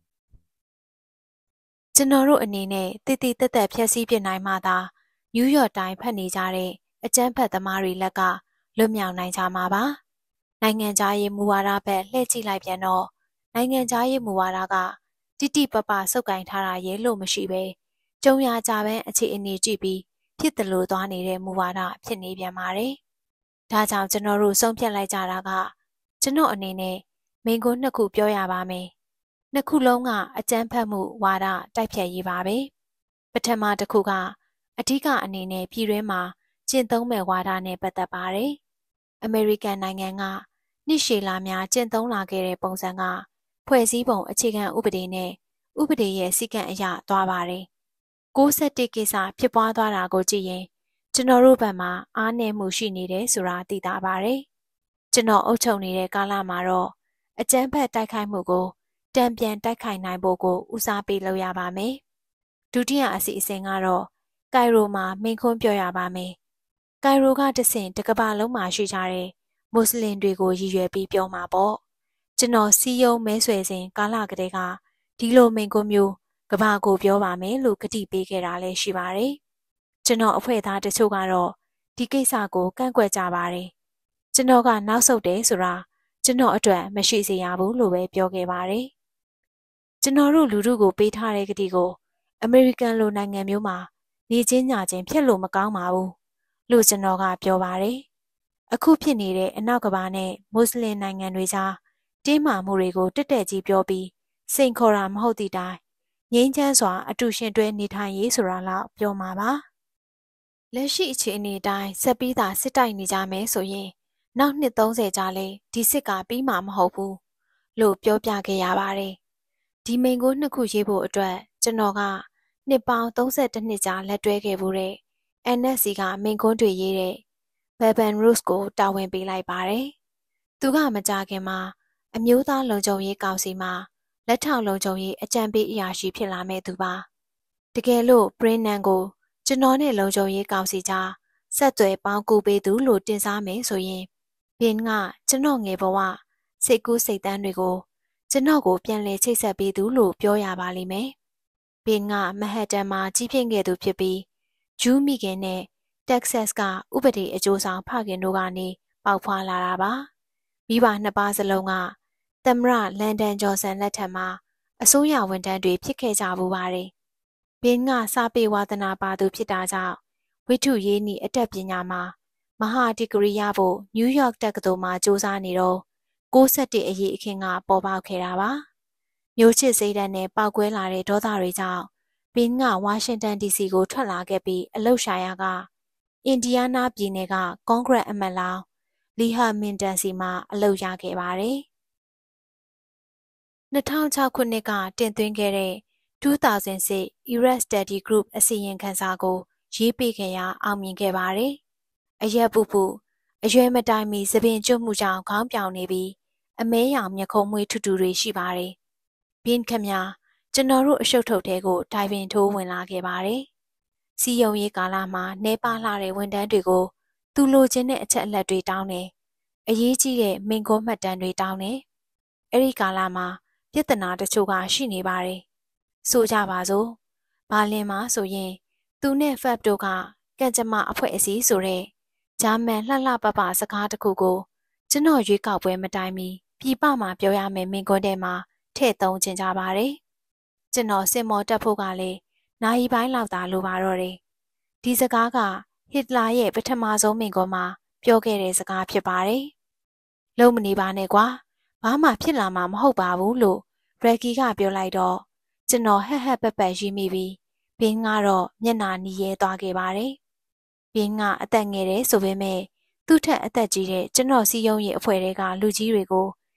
။ကျွန်တော်တို့အနေနဲ့တည်တည်တက်တက်ဖြည့်ဆည်းပြနိုင်မှသာနယူးယောက်တိုင်းဖတ်နေကြတဲ့အကြမ်းဖက်သမားတွေလက်ကလွတ်မြောက်နိုင်ကြမှာပါ။နိုင်ငံသားရေးမူဝါဒဘက်လှည့်ကြည့်လိုက်ပြန်တော့နိုင်ငံသားရေးမူဝါဒကတိတိပပစုပ်ကင်ထားတာရဲလို့မရှိပဲကြုံရကြပန်းအခြေအနေကြည့်ပြီးဖြစ်တယ်လို့သွားနေတဲ့မူဝါဒဖြစ်နေပြန်ပါတယ်။ဒါကြောင့်ကျွန်တော်တို့ဆုံးဖြတ်လိုက်ကြတာကကျွန်တော်အနေနဲ့မိန့်ခွန်းနှစ်ခုပြောရပါမယ်။နှစ်ခုလုံးကအကြမ်းဖက်မှုဝါဒတိုက်ဖြတ်ရေးပါပဲ။ပထမတစ်ခုကအဓိကအနေနဲ့ပြည်တွင်းမှာကျင့်သုံးမဲ့ဝါဒနဲ့ပတ်သက်ပါတယ်။အမေရိကန်နိုင်ငံကနှစ်ရှည်လာများကျင့်သုံးလာခဲ့တဲ့ပုံစံကဖွဲ့စည်းပုံအခြေခံဥပဒေနဲ့ဥပဒေရဲ့စည်းကမ်းအရသွားပါတယ်။၉၁ကိစ္စဖြစ်ပွားသွားတာကိုကြည့်ရင်ကျွန်တော်တို့ဘက်မှာအားနည်းမှုရှိနေတယ်ဆိုတာသိသာပါတယ်။ကျွန်တော်အုပ်ချုပ်နေတဲ့ကာလမှာတော့အကြမ်းဖက်တိုက်ခိုက်မှုကိုတံပြန်တိုက်ခိုက်နိုင်ဖို့ကိုဦးစားပေးလုပ်ရပါမယ်။ဒုတိယအစီအစဉ်ကတော့ကိုင်ရိုမှာမိန့်ခွန်းပြောရပါမယ်။ကိုင်ရိုကတဆင့်တကမ္ဘာလုံးမှာရှိကြတဲ့မွတ်စလင်တွေကိုရည်ရွယ်ပြီးပြောမှာပေါ့။ကျွန်တော်စီယုံမဲဆွယ်စဉ်ကာလကတည်းကဒီလိုမိန့်ခွန်းမျိုးကဘာကိုပြောပါမယ်လို့ကတိပေးခဲ့တာလည်းရှိပါတယ်။ကျွန်တော်အဖွဲ့သားတချို့ကတော့ဒီကိစ္စကိုကန့်ကွက်ကြပါတယ်။ကျွန်တော်ကနောက်ဆုတ်တယ်ဆိုတာကျွန်တော်အတွက်မရှိစေရဘူးလို့ပဲပြောခဲ့ပါတယ်။ကျွန်တော်တို့လူထုကိုပေးထားတဲ့ကတိကိုအမေရိကန်လိုနိုင်ငံမျိုးမှာနေချင်းညချင်းဖြစ်လို့မကောင်းပါဘူးလို့ကျွန်တော်ကပြောပါတယ်။အခုဖြစ်နေတဲ့အနောက်ကဘာနဲ့မွတ်စလင်နိုင်ငံတွေကြားတင်းမာမှုတွေကိုတက်တက်ကြီးပြောပြီးစိန်ခေါ်တာမဟုတ်သည့်တိုင်ငြိမ်းချမ်းစွာအတူရှင်တွဲနေထိုင်ရေးဆိုတာလောက်ပြောမှာပါလက်ရှိအခြေအနေတိုင်းဆက်ပြီးသာစစ်တိုက်နေကြမယ်ဆိုရင်နောက်နှစ်သုံးဆယ်ကြာလဲဒီစစ်ကပြီးမှာမဟုတ်ဘူးလို့ပြောပြခဲ့ရပါတယ်ဒီမိန်ကိုနှစ်ခုရေးဖို့အတွက်ကျွန်တော်ကနှစ်ပေါင်းသုံးဆယ်နှစ်ကြာလက်တွဲခဲ့ဖို့တဲ့ N S C ကမိန်ခွန်းတွေရေးတဲ့ Baton Rouge ကိုတာဝန်ပေးလိုက်ပါတယ်သူကမကြခင်မှာအမျိုးသားလုံခြုံရေးကောင်စီမှာလက်ထောက်လုံခြုံရေးအကြံပေးအရာရှိဖြစ်လာမဲ့သူပါတကယ်လို့ Brennan ကိုကျွန်တော်နဲ့လုံခြုံရေးကောင်စီကြားဆက်သွယ်ပေါင်းကူပေးသူလို့တင်စားမယ်ဆိုရင်ဘင်ကကျွန်တော်ငယ်ဘဝစိတ်ကူးစိတ်တမ်းတွေကိုကျွန်တော်ကိုပြန်လည်ချိတ်ဆက်ပေးသူလို့ပြောရပါလိမ့်မယ်ဘင်ကမဟတ်တန်မှာကြီးပြင်းခဲ့သူဖြစ်ပြီးဂျူးမိခင်နဲ့တက်ဆက်ကဥပဒေအကျိုးဆောင်ဖခင်တို့ကနေပေါက်ဖွာလာတာပါမိဘနှစ်ပါးစလုံးကသမ္မတလန်ဒန်ဂျော်ဆန်လက်ထက်မှာအစိုးရဝန်ထမ်းတွေဖြစ်ခဲ့ကြဘူးပါတယ်။ဘင်းကစာပေဝါသနာပါသူဖြစ်တာကြောင့်ဝိထုရေးနည်းအတတ်ပညာမှာမဟာဒီဂရီရဖို့နယူးယောက်တက္ကသိုလ်မှာစူးစမ်းနေတော့၉၁အရေးအခင်းကပေါ်ပေါက်ခဲ့တာပါ။မျိုးချစ်စိတ်ဓာတ်နဲ့ပောက်ကွဲလာတဲ့ဒေါသတွေကြောင့်ဘင်းကဝါရှင်တန် ဒီစီ ကိုထွက်လာခဲ့ပြီးအလုပ်ရှာရကအင်ဒီယားနားပြည်နယ်ကကွန်ဂရက်အမတ်လောင်းလီဟာမင်တန်စီမှာအလုပ်ရခဲ့ပါတယ်။၂၀၀၆ခုနှစ်ကတင်သွင်းခဲ့တဲ့two thousand six Iraq Study Group အစီရင်ခံစာကိုရေးပေးခဲ့ရာအောင်မြင်ခဲ့ပါတယ်။အရက်ပူပူအရွယ်မတိုင်မီသပင်ကျွတ်မှုကြောင့်ခေါင်းပြောင်နေပြီးအမဲရောင်မျက်ခုံးမွေးထူထူတွေရှိပါတယ်။ဘင်းခမကျွန်တော်တို့အရှုပ်ထုတ်တဲ့ကိုတိုင်ပင်ထိုးဝင်လာခဲ့ပါတယ်။စီယုံရေးကာလမှာနေပါလာတဲ့ဝန်ထမ်းတွေကိုသူလိုချင်တဲ့အချက်အလက်တွေတောင်းတယ်။အရေးကြီးတဲ့မိန့်ခွန်းမှတ်တမ်းတွေတောင်းတယ်။အဲ့ဒီကာလမှာပြဿနာတချို့ကရှိနေပါတယ်။ဆိုကြပါစို့။ဘာလင်မှာဆိုရင်သူနဲ့ Fab တို့ကကံကြမ္မာအဖွဲ့အစည်းဆိုတဲ့ဂျာမန်လှလှပပစကားတစ်ခုကိုကျွန်တော်ရွေးကောက်ပွဲမတိုင်မီပြည်ပမှာပြောရမယ်မိန့်ခွန်းထဲမှာထည့်သုံးချင်ကြပါတယ်။ကျွန်တော်စင်မော်တက်ဖို့ကလည်းနိုင်ပိုင်းလောက်သာလိုပါတော့တယ်။ဒီစကားကဟစ်တလာရဲ့ပထမဆုံးမိန့်ခွန်းမှာပြောခဲ့တဲ့စကားဖြစ်ပါတယ်။လုံးမနေပါနဲ့ကွာ။ဘာမှဖြစ်လာမှာမဟုတ်ပါဘူးလို့ရက်ဂီကပြောလိုက်တော့ကျွန်တော်ဟက်ဟက်ပက်ပက်ရီးမိပြီးဘင်းကတော့မျက်နှာနီးရဲသွားခဲ့ပါတယ်။ဘင်းကအသက်ငယ်တယ်ဆိုပေမဲ့သူ့ထက်အသက်ကြီးတဲ့ကျွန်တော်စီယုံရဲ့အဖွဲ့တွေကလူကြီးတွေကို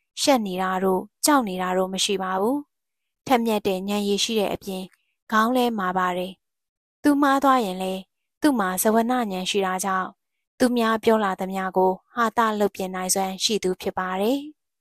ရှက်နေတာတို့ကြောက်နေတာတို့မရှိပါဘူးထက်မြက်တဲ့ဉာဏ်ရည်ရှိတဲ့အပြင်ခေါင်းလဲမာပါတယ်သူမှားသွားရင်လေသူ့မှာဇဝနဉာဏ်ရှိတာကြောင့်သူများပြောလာသမျှကိုဟာတာလုပ်ပြနိုင်စွမ်းရှိသူဖြစ်ပါတယ်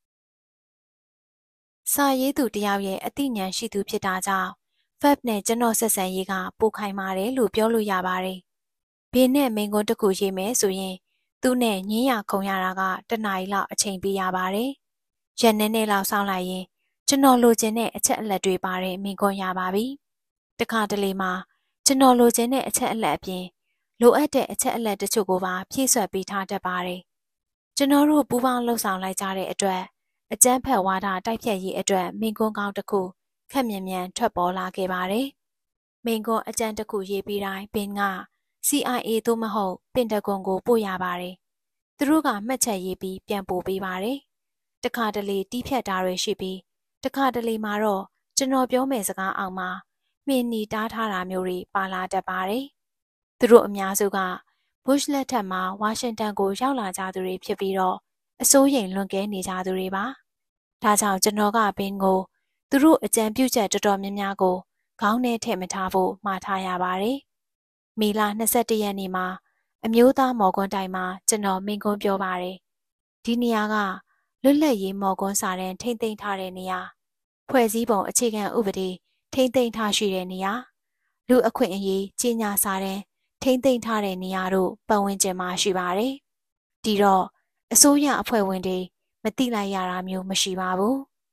စာရေးသူတယောက်ရဲ့အသိဉာဏ်ရှိသူဖြစ်တာကြောင့် Fab နဲ့ကျွန်တော်ဆက်ဆံရေးကပိုခိုင်မာတယ်လို့ပြောလို့ရပါတယ်ဘေးနဲ့မိန်ကွန်းတစ်ခုရေးမယ်ဆိုရင်သူနဲ့ညင်းရခုံရတာကတနားရီလောက်အချိန်ပေးရပါတယ်။ရက်နဲ့နဲ့လောက်စောင့်လိုက်ရင်ကျွန်တော်လိုချင်တဲ့အချက်အလက်တွေပါတဲ့မိန်ကွန်းရပါပြီ။တခါတလေမှာကျွန်တော်လိုချင်တဲ့အချက်အလက်အပြင်လိုအပ်တဲ့အချက်အလက်တချို့ကိုပါဖြည့်ဆွတ်ပေးထားတတ်ပါတယ်။ကျွန်တော်တို့ပူးပေါင်းလှုပ်ဆောင်လိုက်ကြတဲ့အတွက်အကျန်းဖက်ဝါဒတိုက်ဖြတ်ရေးအတွက်မိန်ကွန်းကောင်းတစ်ခုခက်မြန်မြန်ထွက်ပေါ်လာခဲ့ပါတယ်။မိန်ကွန်းအကျန်းတစ်ခုရေးပြီးတိုင်းပင်ကC I A သို့မဟုတ်ပင်တဂွန်ကိုပို့ရပါတယ်။သူတို့ကမှတ်ချက်ရေးပြီးပြန်ပို့ပေးပါတယ်။တခါတလေတီးဖြတ်တာတွေရှိပြီးတခါတလေမှာတော့ကျွန်တော်ပြောမယ့်စကားအောင်မှာမှင်နီတားထားတာမျိုးတွေပါလာတတ်ပါတယ်။သူတို့အများစုက Bush လက်ထက်မှာဝါရှင်တန်ကိုရောက်လာကြသူတွေဖြစ်ပြီးတော့အစိုးရိမ်လွန်ကဲနေကြသူတွေပါ။ဒါကြောင့်ကျွန်တော်ကပင်ကိုသူတို့အကြံပြုချက်တော်တော်များများကိုခေါင်းထဲထည့်မထားဖို့မှားထားရပါတယ်။မေလ၂၁ရက်နေ့မှာအမျိုးသားမော်ကွန်းတိုင်မှာကျွန်တော်မိန့်ခွန်းပြောပါတယ်။ဒီနေရာကလွတ်လပ်ရေးမော်ကွန်းစာတမ်းထိမ့်သိမ်းထားတဲ့နေရာဖွဲ့စည်းပုံအခြေခံဥပဒေထိမ့်သိမ်းထားရှိတဲ့နေရာလူအခွင့်အရေးကြီးညာစာတမ်းထိမ့်သိမ်းထားတဲ့နေရာတို့ပတ်ဝန်းကျင်မှာရှိပါတယ်။ဒီတော့အစိုးရအဖွဲ့ဝင်တွေမသိလိုက်ရတာမျိုးမရှိပါဘူး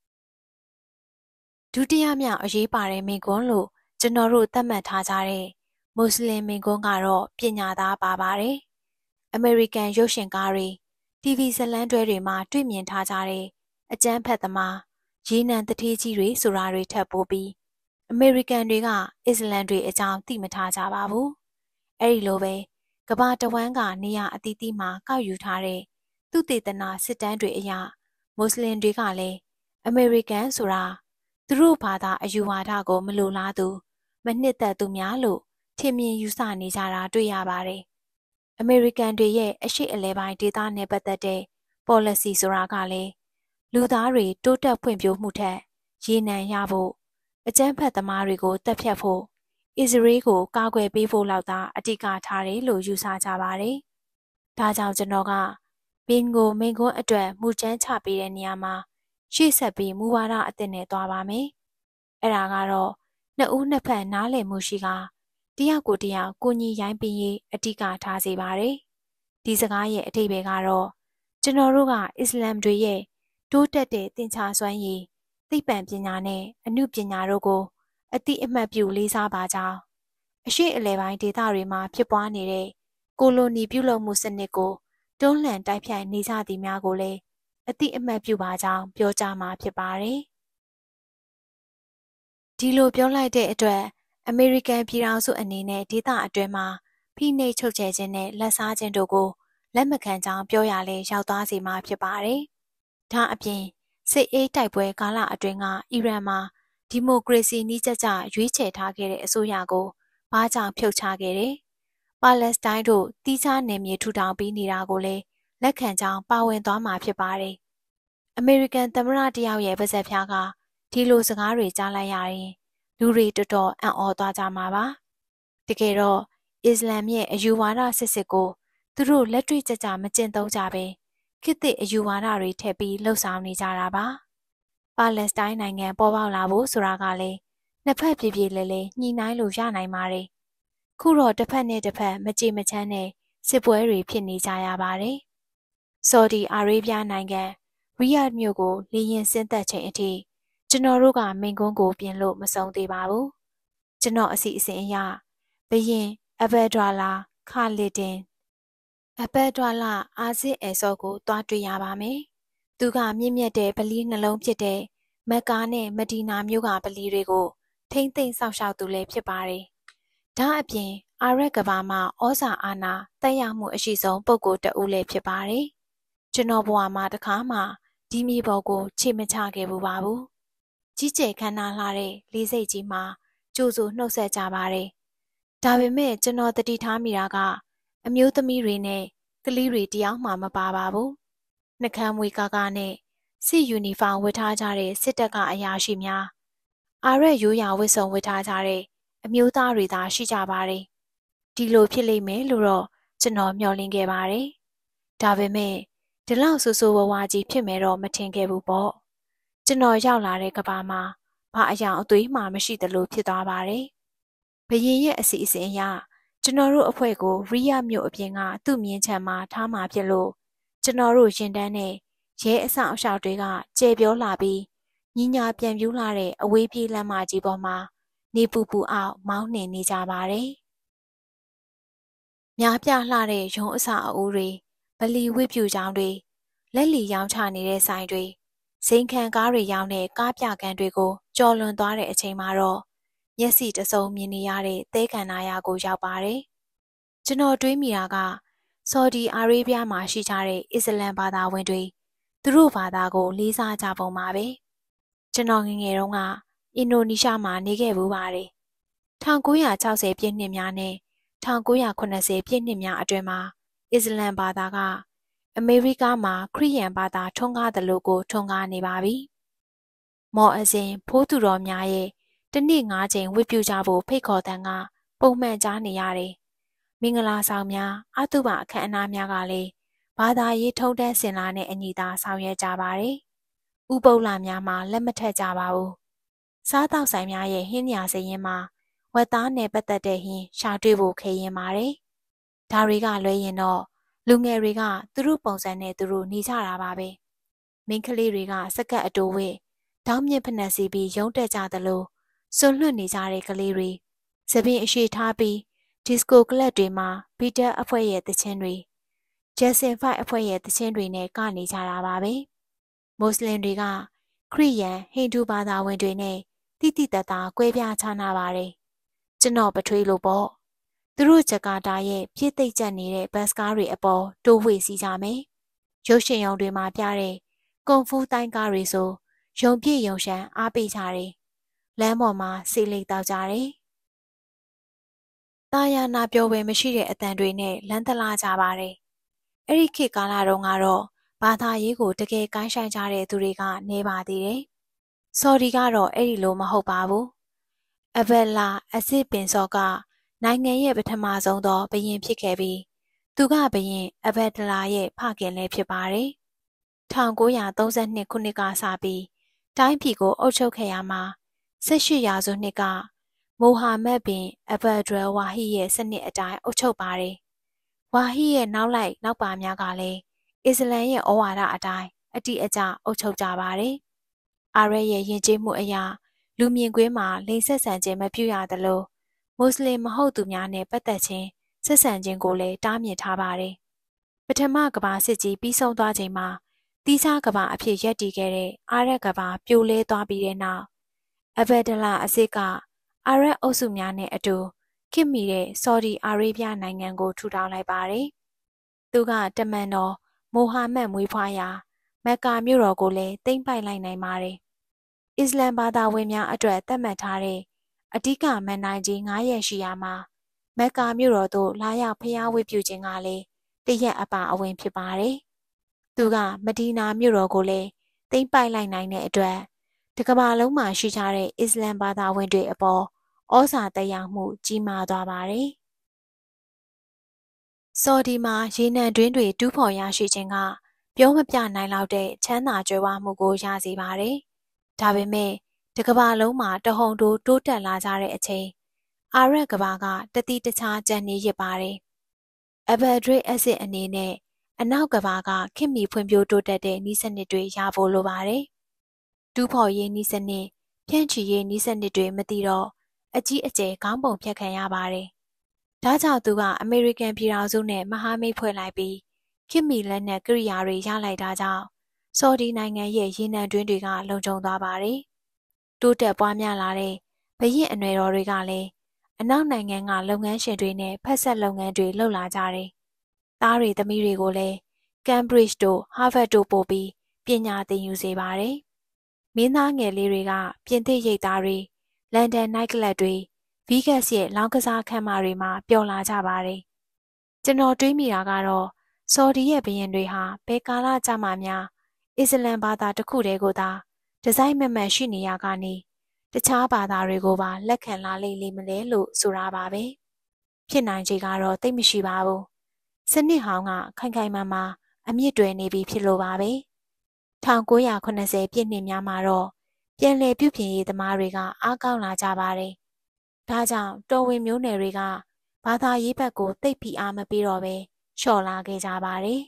။ဒုတိယမြောက်အရေးပါတဲ့မိန့်ခွန်းလို့ကျွန်တော်တို့သတ်မှတ်ထားကြတဲ့မွတ်စလင်မိန့်ခွန်းကတော့ပညာသားပါပါတယ်။အမေရိကန်ရုပ်ရှင်ကားတွေတီဗီဇာတ်လမ်းတွဲတွေမှာတွေ့မြင်ထားကြတဲ့အကျန်းဖက်သမားရေနံတထေးကြီးတွေဆိုတာတွေထပ်ပိုးပြီးအမေရိကန်တွေကအစ္စလမ်တွေအကြောင်းသိမထားကြပါဘူး။အဲဒီလိုပဲကမ္ဘာတဝန်းကနေရာအသီးသီးမှာကောက်ယူထားတဲ့သုတေသနစစ်တမ်းတွေအရမွတ်စလင်တွေကလည်းအမေရိကန်ဆိုတာသူတို့ဘာသာအယူဝါဒကိုမလိုလားသူမနှစ်သက်သူများလို့ထင်မြင်ယူဆနေကြတာတွေ့ရပါတယ်။အမေရိကန်တွေရဲ့အရှိအလဲပိုင်းဒေသနဲ့ပတ်သက်တဲ့ policy ဆိုတာကလည်းလူသားတွေတိုးတက်ဖွံ့ဖြိုးမှုထက်ရေနံရဖို့အကြမ်းဖက်သမားတွေကိုတပ်ဖြတ်ဖို့အစ္စရေးကိုကာကွယ်ပေးဖို့လောက်သာအဓိကထားတယ်လို့ယူဆကြပါတယ်။ဒါကြောင့်ကျွန်တော်ကဘင်ကိုမိန်ကွန်းအတွက်မူကျန်းချပေးတဲ့နေရာမှာရှေ့ဆက်ပြီးမူဝါဒအသစ်နဲ့သွားပါမယ်။အဲ့ဒါကတော့နှစ်ဦးနှစ်ဖက်နားလည်မှုရှိကတယောက်ကိုတယောက်ကိုညီရိုင်းပင်းရေးအဓိကထားစေပါတယ်။ဒီစကားရဲ့အဓိပ္ပာယ်ကတော့ကျွန်တော်တို့ကအစ္စလာမ်တွေရဲ့တိုးတက်တဲ့သင်္ချာစွမ်းရည်သိပ္ပံပညာနဲ့အမှုပညာတို့ကိုအတိအမှတ်ပြုလေးစားပါကြောင်းအရှိအလဲပိုင်းဒေသတွေမှာဖြစ်ပွားနေတဲ့ကိုလိုနီပြုလုပ်မှုစနစ်ကိုတွန်းလှန်တိုက်ခိုက်နေကြသည်များကိုလည်းအတိအမှတ်ပြုပါကြောင်းပြောကြားမှာဖြစ်ပါတယ်။ဒီလိုပြောလိုက်တဲ့အတွက်အမေရိကန်ပြည်ထောင်စုအနေနဲ့ဒေသအတွင်းမှာဖိနှိပ်ချုပ်ချယ်ခြင်းနဲ့လက်စားခြင်းတို့ကိုလက်မခံကြောင်းပြောရလဲရောက်သွားစေမှာဖြစ်ပါတယ်။ဒါအပြင်စစ်အေးတိုက်ပွဲကာလအတွင်းကအီရန်မှာဒီမိုကရေစီနည်းကျကျရွေးချယ်ထားခဲ့တဲ့အစိုးရကိုဘာကြောင့်ဖြုတ်ချခဲ့တယ်။ပါလက်စတိုင်းတို့တီးခြားနယ်မြေထူထောင်ပြီးနေတာကိုလည်းလက်ခံကြောင်းပါဝင်သွားမှာဖြစ်ပါတယ်။အမေရိကန်သမ္မတတယောက်ရဲ့ပါဇက်ဖျားကဒီလိုစကားတွေကြားလိုက်ရရင်လူတွေတော်တော်အံ့ဩသွားကြမှာပါ။တကယ်တော့အစ္စလာမ်ရဲ့အယူဝါဒစစ်စစ်ကိုသူတို့လက်တွေ့ကျကျမကျင့်သုံးကြပဲခေတ်သစ်အယူဝါဒတွေထည့်ပြီးလှုပ်ဆောင်နေကြတာပါ။ပါလက်စတိုင်းနိုင်ငံပေါ်ပေါက်လာဖို့ဆိုတာကလည်းနှစ်ဖက်ပြေပြေလဲလဲညှိနှိုင်းလို့ရနိုင်ပါတယ်။ခုတော့တစ်ဖက်နဲ့တစ်ဖက်မကြေမချမ်းနဲ့စစ်ပွဲတွေဖြစ်နေကြရပါတယ်။ဆော်ဒီအာရေဗျနိုင်ငံရီယာ့ဒ်မြို့ကိုလေယာဉ်ဆင်းသက်ချိန်အထိကျွန်တော်တို့ကမိန့်ခွန်းကိုပြင်လို့မဆုံးသေးပါဘူး။ကျွန်တော်အစီအစဉ်အရဘရင်အဘယ်ဒွါလာခါလီဒင်အဘယ်ဒွါလာအာဇစ်အဲဆော့ကိုတွားတွေ့ရပါမယ်။သူကမြင့်မြတ်တဲ့ဗလီနှလုံးဖြစ်တဲ့မက်ကာနဲ့မဒီနာမြို့ကဗလီတွေကိုထိမ့်သိမ့်ဆောက်ရှောက်သူလည်းဖြစ်ပါတယ်။ဒါအပြင်အာရက်ကဘာမှာဩဇာအာဏာတက်ရောက်မှုအရှိဆုံးပုဂ္ဂိုလ်တဦးလည်းဖြစ်ပါတယ်။ကျွန်တော်ဘဝမှာတစ်ခါမှဒီမြေပေါ်ကိုခြေမချခဲ့ဘူးပါဘူး။ကြီးကျယ်ခမ်းနားလှတဲ့လေးစိတ်ကြီးမှာကြိုဆိုနှုတ်ဆက်ကြပါတယ်။ဒါပေမဲ့ကျွန်တော်တတိထားမိတာကအမျိုးသမီးတွေနဲ့ကလေးတွေတယောက်မှမပါပါဘူး။နှကမ်းမွေကားကားနဲ့စစ်ယူနီဖောင်းဝတ်ထားကြတဲ့စစ်တပ်ကအရာရှိများအာရက်ရိုးရာဝတ်စုံဝတ်ထားကြတဲ့အမျိုးသားတွေသာရှိကြပါတယ်ဒီလိုဖြစ်လိမ့်မယ်လို့တော့ကျွန်တော်မျှော်လင့်ခဲ့ပါတယ်ဒါပေမဲ့ဒီလောက်ဆူဆူဝဝါကြီးဖြစ်မယ်တော့မထင်ခဲ့ဘူးပေါ့ကျွန်တော်ရောက်လာတဲ့ကဘာမှာဘာအယောင်အသွေးမှမရှိသလိုဖြစ်သွားပါတယ်ဘရင်ရဲ့အစီအစဉ်အရကျွန်တော်တို့အဖွဲ့ကိုရီးယားမြို့အပြင်ကသူ့မြင်းချံမှာထားမှာဖြစ်လို့ကျွန်တော်တို့ရင်တန်းနဲ့ရဲအဆောင်အရှောက်တွေကကျေပြောလာပြီးညီညာပြန်ပြူးလာတဲ့အဝေးပြေးလမ်းမကြီးပေါ်မှာနေပူပူအောင်မောင်းနှင်နေကြပါတယ်။များပြလှတဲ့ရုံးအစာအဦးတွေဗလီဝတ်ပြုကြောင်းတွေလက်လီရောင်းချနေတဲ့ဆိုင်တွေစိန်ခံကားတွေရောင်းတဲ့ကားပြကန်းတွေကိုကျော်လွန်သွားတဲ့အချိန်မှာတော့မျက်စိတစုံမြင်နေရတဲ့သဲကန္နာရကိုရောက်ပါတယ်။ကျွန်တော်တွေးမိတာကဆော်ဒီအာရေဗျမှာရှိကြတဲ့အစ္စလမ်ဘာသာဝင်တွေသူတို့ဘာသာကိုလေးစားကြပုံပါပဲ။ကျွန်တော်ငယ်ငယ်တုန်းကအင်ဒိုနီးရှားမှာနေခဲ့ဘူးပါတယ်။၁၉၆၀ပြည့်နှစ်များနဲ့၁၉၇၀ပြည့်နှစ်များအတွင်းမှာအစ္စလမ်ဘာသာကအမေရိကမှာခရစ်ယာန်ဘာသာထွန်းကားသလိုကိုထွန်းကားနေပါပြီ။မော်အဇင်ဖိုးသူတော်များရဲ့တနေ့ငါးချိန်ဝတ်ပြုကြဖို့ဖိတ်ခေါ်တဲ့ကပုံမှန်ကြားနေရတယ်။မင်္ဂလာဆောင်များအတုပအခမ်းအနားများကလည်းဘာသာရေးထုံးတမ်းစင်လာနဲ့အညီသာဆောင်ရွက်ကြပါတယ်။ဥပုပ်လာများမှာလက်မထက်ကြပါဘူး။စားတောက်ဆိုင်များရဲ့ဟင်းညာစရင်မှာဝက်သားနယ်ပတ်သက်တဲ့ဟင်းရှာတွေ့ဖို့ခဲရင်ပါတယ်။ဒါတွေကလွဲရင်တော့လူငယ်တွေကသူတို့ပုံစံနဲ့သူတို့နေကြတာပါပဲ။မိန်းကလေးတွေကစကတ်အတိုးဝဲတောင်းမြင့်ဖက်နှက်စီပြီးရုံးတက်ကြသလိုစွန့်လွတ်နေကြတဲ့ကလေးတွေသပင်အရှိထားပြီးဒီစကိုကလပ်တွေမှာဘီတာအဖွဲ့ရဲ့သချင်းတွေဂျက်ဆင်ဖိုက်အဖွဲ့ရဲ့သချင်းတွေနဲ့ကနေကြတာပါပဲ။မွတ်စလင်တွေကခရစ်ယာန်ဟိန္ဒူဘာသာဝင်တွေနဲ့တိတိတတ်တာကွဲပြားခြားနာပါတယ်။ကျွန်တော်ပထွေးလို့ပေါ့။သူတို့ဂျကာတာရဲ့ပြည့်သိပ်ကျက်နေတဲ့ဘတ်စကားတွေအပေါ်တိုးဝှေ့စီကြမယ်။ရုပ်ရှင်ရုံတွေမှာပြတဲ့ကွန်ဖူးတိုင်းကားတွေဆိုရုံပြည့်ရုံရှမ်းအားပေးကြတယ်။လမ်းပေါ်မှာစီလိတ်တောက်ကြတယ်။တာယာနာပြောဝဲမရှိတဲ့အတန်တွေနဲ့လမ်းတလားကြပါတယ်။အဲ့ဒီခေတ်ကာလတုန်းကတော့ဘာသာရေးကိုတကယ်ကိုင်းဆိုင်ကြတဲ့သူတွေကနေပါသေးတယ်။ဆော်ဒီကတော့အဲ့ဒီလိုမဟုတ်ပါဘူး။အဘက်လာအစစ်ပင်စော့ကနိုင်ငံရဲ့ပထမဆုံးသောဘရင်ဖြစ်ခဲ့ပြီးသူကဘရင်အဘက်ဒလာရဲ့ဖခင်လည်းဖြစ်ပါတယ်။၁၉၃၂ခုနှစ်ကစပြီးတိုင်းပြည်ကိုအုပ်ချုပ်ခဲ့ရမှာ၁၈ရာစုနှစ်ကမိုဟာမက်ဘင်အဘက်ဒရယ်ဝါဟီရဲ့စနစ်အတိုင်းအုပ်ချုပ်ပါတယ်။ဝါဟီရဲ့နောက်လိုက်နောက်ပါများကလည်းအစ္စလမ်ရဲ့ဩဝါဒအတိုင်းအတိအကျအုပ်ချုပ်ကြပါတယ်။အာရဲရဲ့ယဉ်ကျေးမှုအရာလူမြင်ကွင်းမှာလိန်ဆက်ဆန်ခြင်းမပြုရသလိုမွတ်စလင်မဟုတ်သူများနဲ့ပတ်သက်ခြင်းဆက်ဆံခြင်းကိုလည်းတားမြစ်ထားပါတယ်။ပထမကမ္ဘာစစ်ကြီးပြီးဆုံးသွားချိန်မှာတီးခြားကမ္ဘာအဖြစ်ရပ်တည်ခဲ့တဲ့အာရက်ကမ္ဘာပြိုလဲသွားပြီးတဲ့နောက်အဘက်ဒလာအစစ်ကအာရက်အုပ်စုများနဲ့အတူခေတ်မီတဲ့ဆော်ဒီအာရေဗျနိုင်ငံကိုထူထောင်လိုက်ပါတယ်။သူကတမန်တော်မိုဟာမက်မွေးဖွားရာမက္ကာမြို့တော်ကိုလည်းသိမ်းပိုက်လိုက်နိုင်ပါတယ်။အစ္စလမ်ဘာသာဝင်များအတွက်သတ်မှတ်ထားတဲ့အဓိကမန်တိုင်းကြီး၅ရက်ရှိရာမှာမက္ကာမြို့တော်သို့လာရောက်ဖျားဝတ်ပြုခြင်းကလည်းတရက်အပါအဝင်ဖြစ်ပါတယ်။သူကမဒီနာမြို့တော်ကိုလည်းသိမ်းပိုက်လိုက်နိုင်တဲ့အတွက်တကမ္ဘာလုံးမှာရှိကြတဲ့အစ္စလမ်ဘာသာဝင်တွေအပေါ်ဩဇာတက်ရောက်မှုကြီးမားသွားပါတယ်။ဆော်ဒီမှာရေနံတွင်းတွေတူးဖော်ရရှိခြင်းကပြောမပြနိုင်လောက်တဲ့ချမ်းသာကြွယ်ဝမှုကိုရစေပါတယ်။ဒါပေမဲ့တကမ္ဘာလုံးမှာတဟုန်တိုးတိုးတက်လာကြတဲ့အချိန်အာရက်ကမ္ဘာကတတိတခြားကျန်နေရပါတယ်။အဘက်ဒရစ်အက်ဆစ်အနေနဲ့အနောက်ကမ္ဘာကခင်မီဖွံ့ဖြိုးတိုးတက်တဲ့နည်းစနစ်တွေရဖို့လိုပါတယ်။တူးဖော်ရေးနည်းစနစ်ဖြန့်ချီရေးနည်းစနစ်တွေမသိတော့အကြီးအကျယ်ခေါင်းပုံဖြတ်ခံရပါတယ်။ဒါကြောင့်သူကအမေရိကန်ပြည်ထောင်စုနဲ့မဟာမိတ်ဖွဲ့လိုက်ပြီးခင်မီလက်နက်ကိရိယာတွေရလိုက်တာကြောင့်ဆော်ဒီနိုင်ငံရဲ့ရေနံတွင်းတွေကလုံခြုံသွားပါတယ်။တိုးတက်ပွားများလာတဲ့ဘရင်အနွယ်တော်တွေကလည်းအနောက်နိုင်ငံကလုပ်ငန်းရှင်တွေနဲ့ဖက်ဆက်လုပ်ငန်းတွေလုပ်လာကြတယ်။သားတွေသမီးတွေကိုလည်း Cambridge တို့ Harvard တို့ပို့ပြီးပညာသင်ယူစေပါတယ်။မင်းသားငယ်လေးတွေကပြင်သစ်ရိပ်သားတွေလန်ဒန်နိုက်ကလပ်တွေဗီဂတ်ရဲ့လောင်းကစားခန်းမတွေမှာပျော်လာကြပါတယ်။ကျွန်တော်တွေးမိတာကတော့ဆော်ဒီရဲ့ဘရင်တွေဟာဘယ်ကာလကြမှာများအစ္စလမ်ဘာသာတစ်ခုတည်းကိုသာဒီဇိုင်းမမှန်ရှိနေရကနေတခြားဘာသာတွေကိုပါလက်ခံလာလိမ့်လိမ့်မလဲလို့ဆိုတာပါပဲဖြစ်နိုင်ခြေကတော့သိပ်မရှိပါဘူးစနစ်ဟောင်းကခိုင်ခိုင်မာမာအမြင့်တွယ်နေပြီဖြစ်လို့ပါပဲ၁၉၇၀ပြည့်နှစ်များမှာတော့ပြန်လည်ပြုပြင်ရေးသမားတွေကအားကောင်းလာကြပါတယ်ဒါကြောင့်တော်ဝင်မျိုးနယ်တွေကဘာသာရေးဘက်ကိုသိပ်ဖိအားမပေးတော့ပဲလျှော့လာခဲ့ကြပါတယ်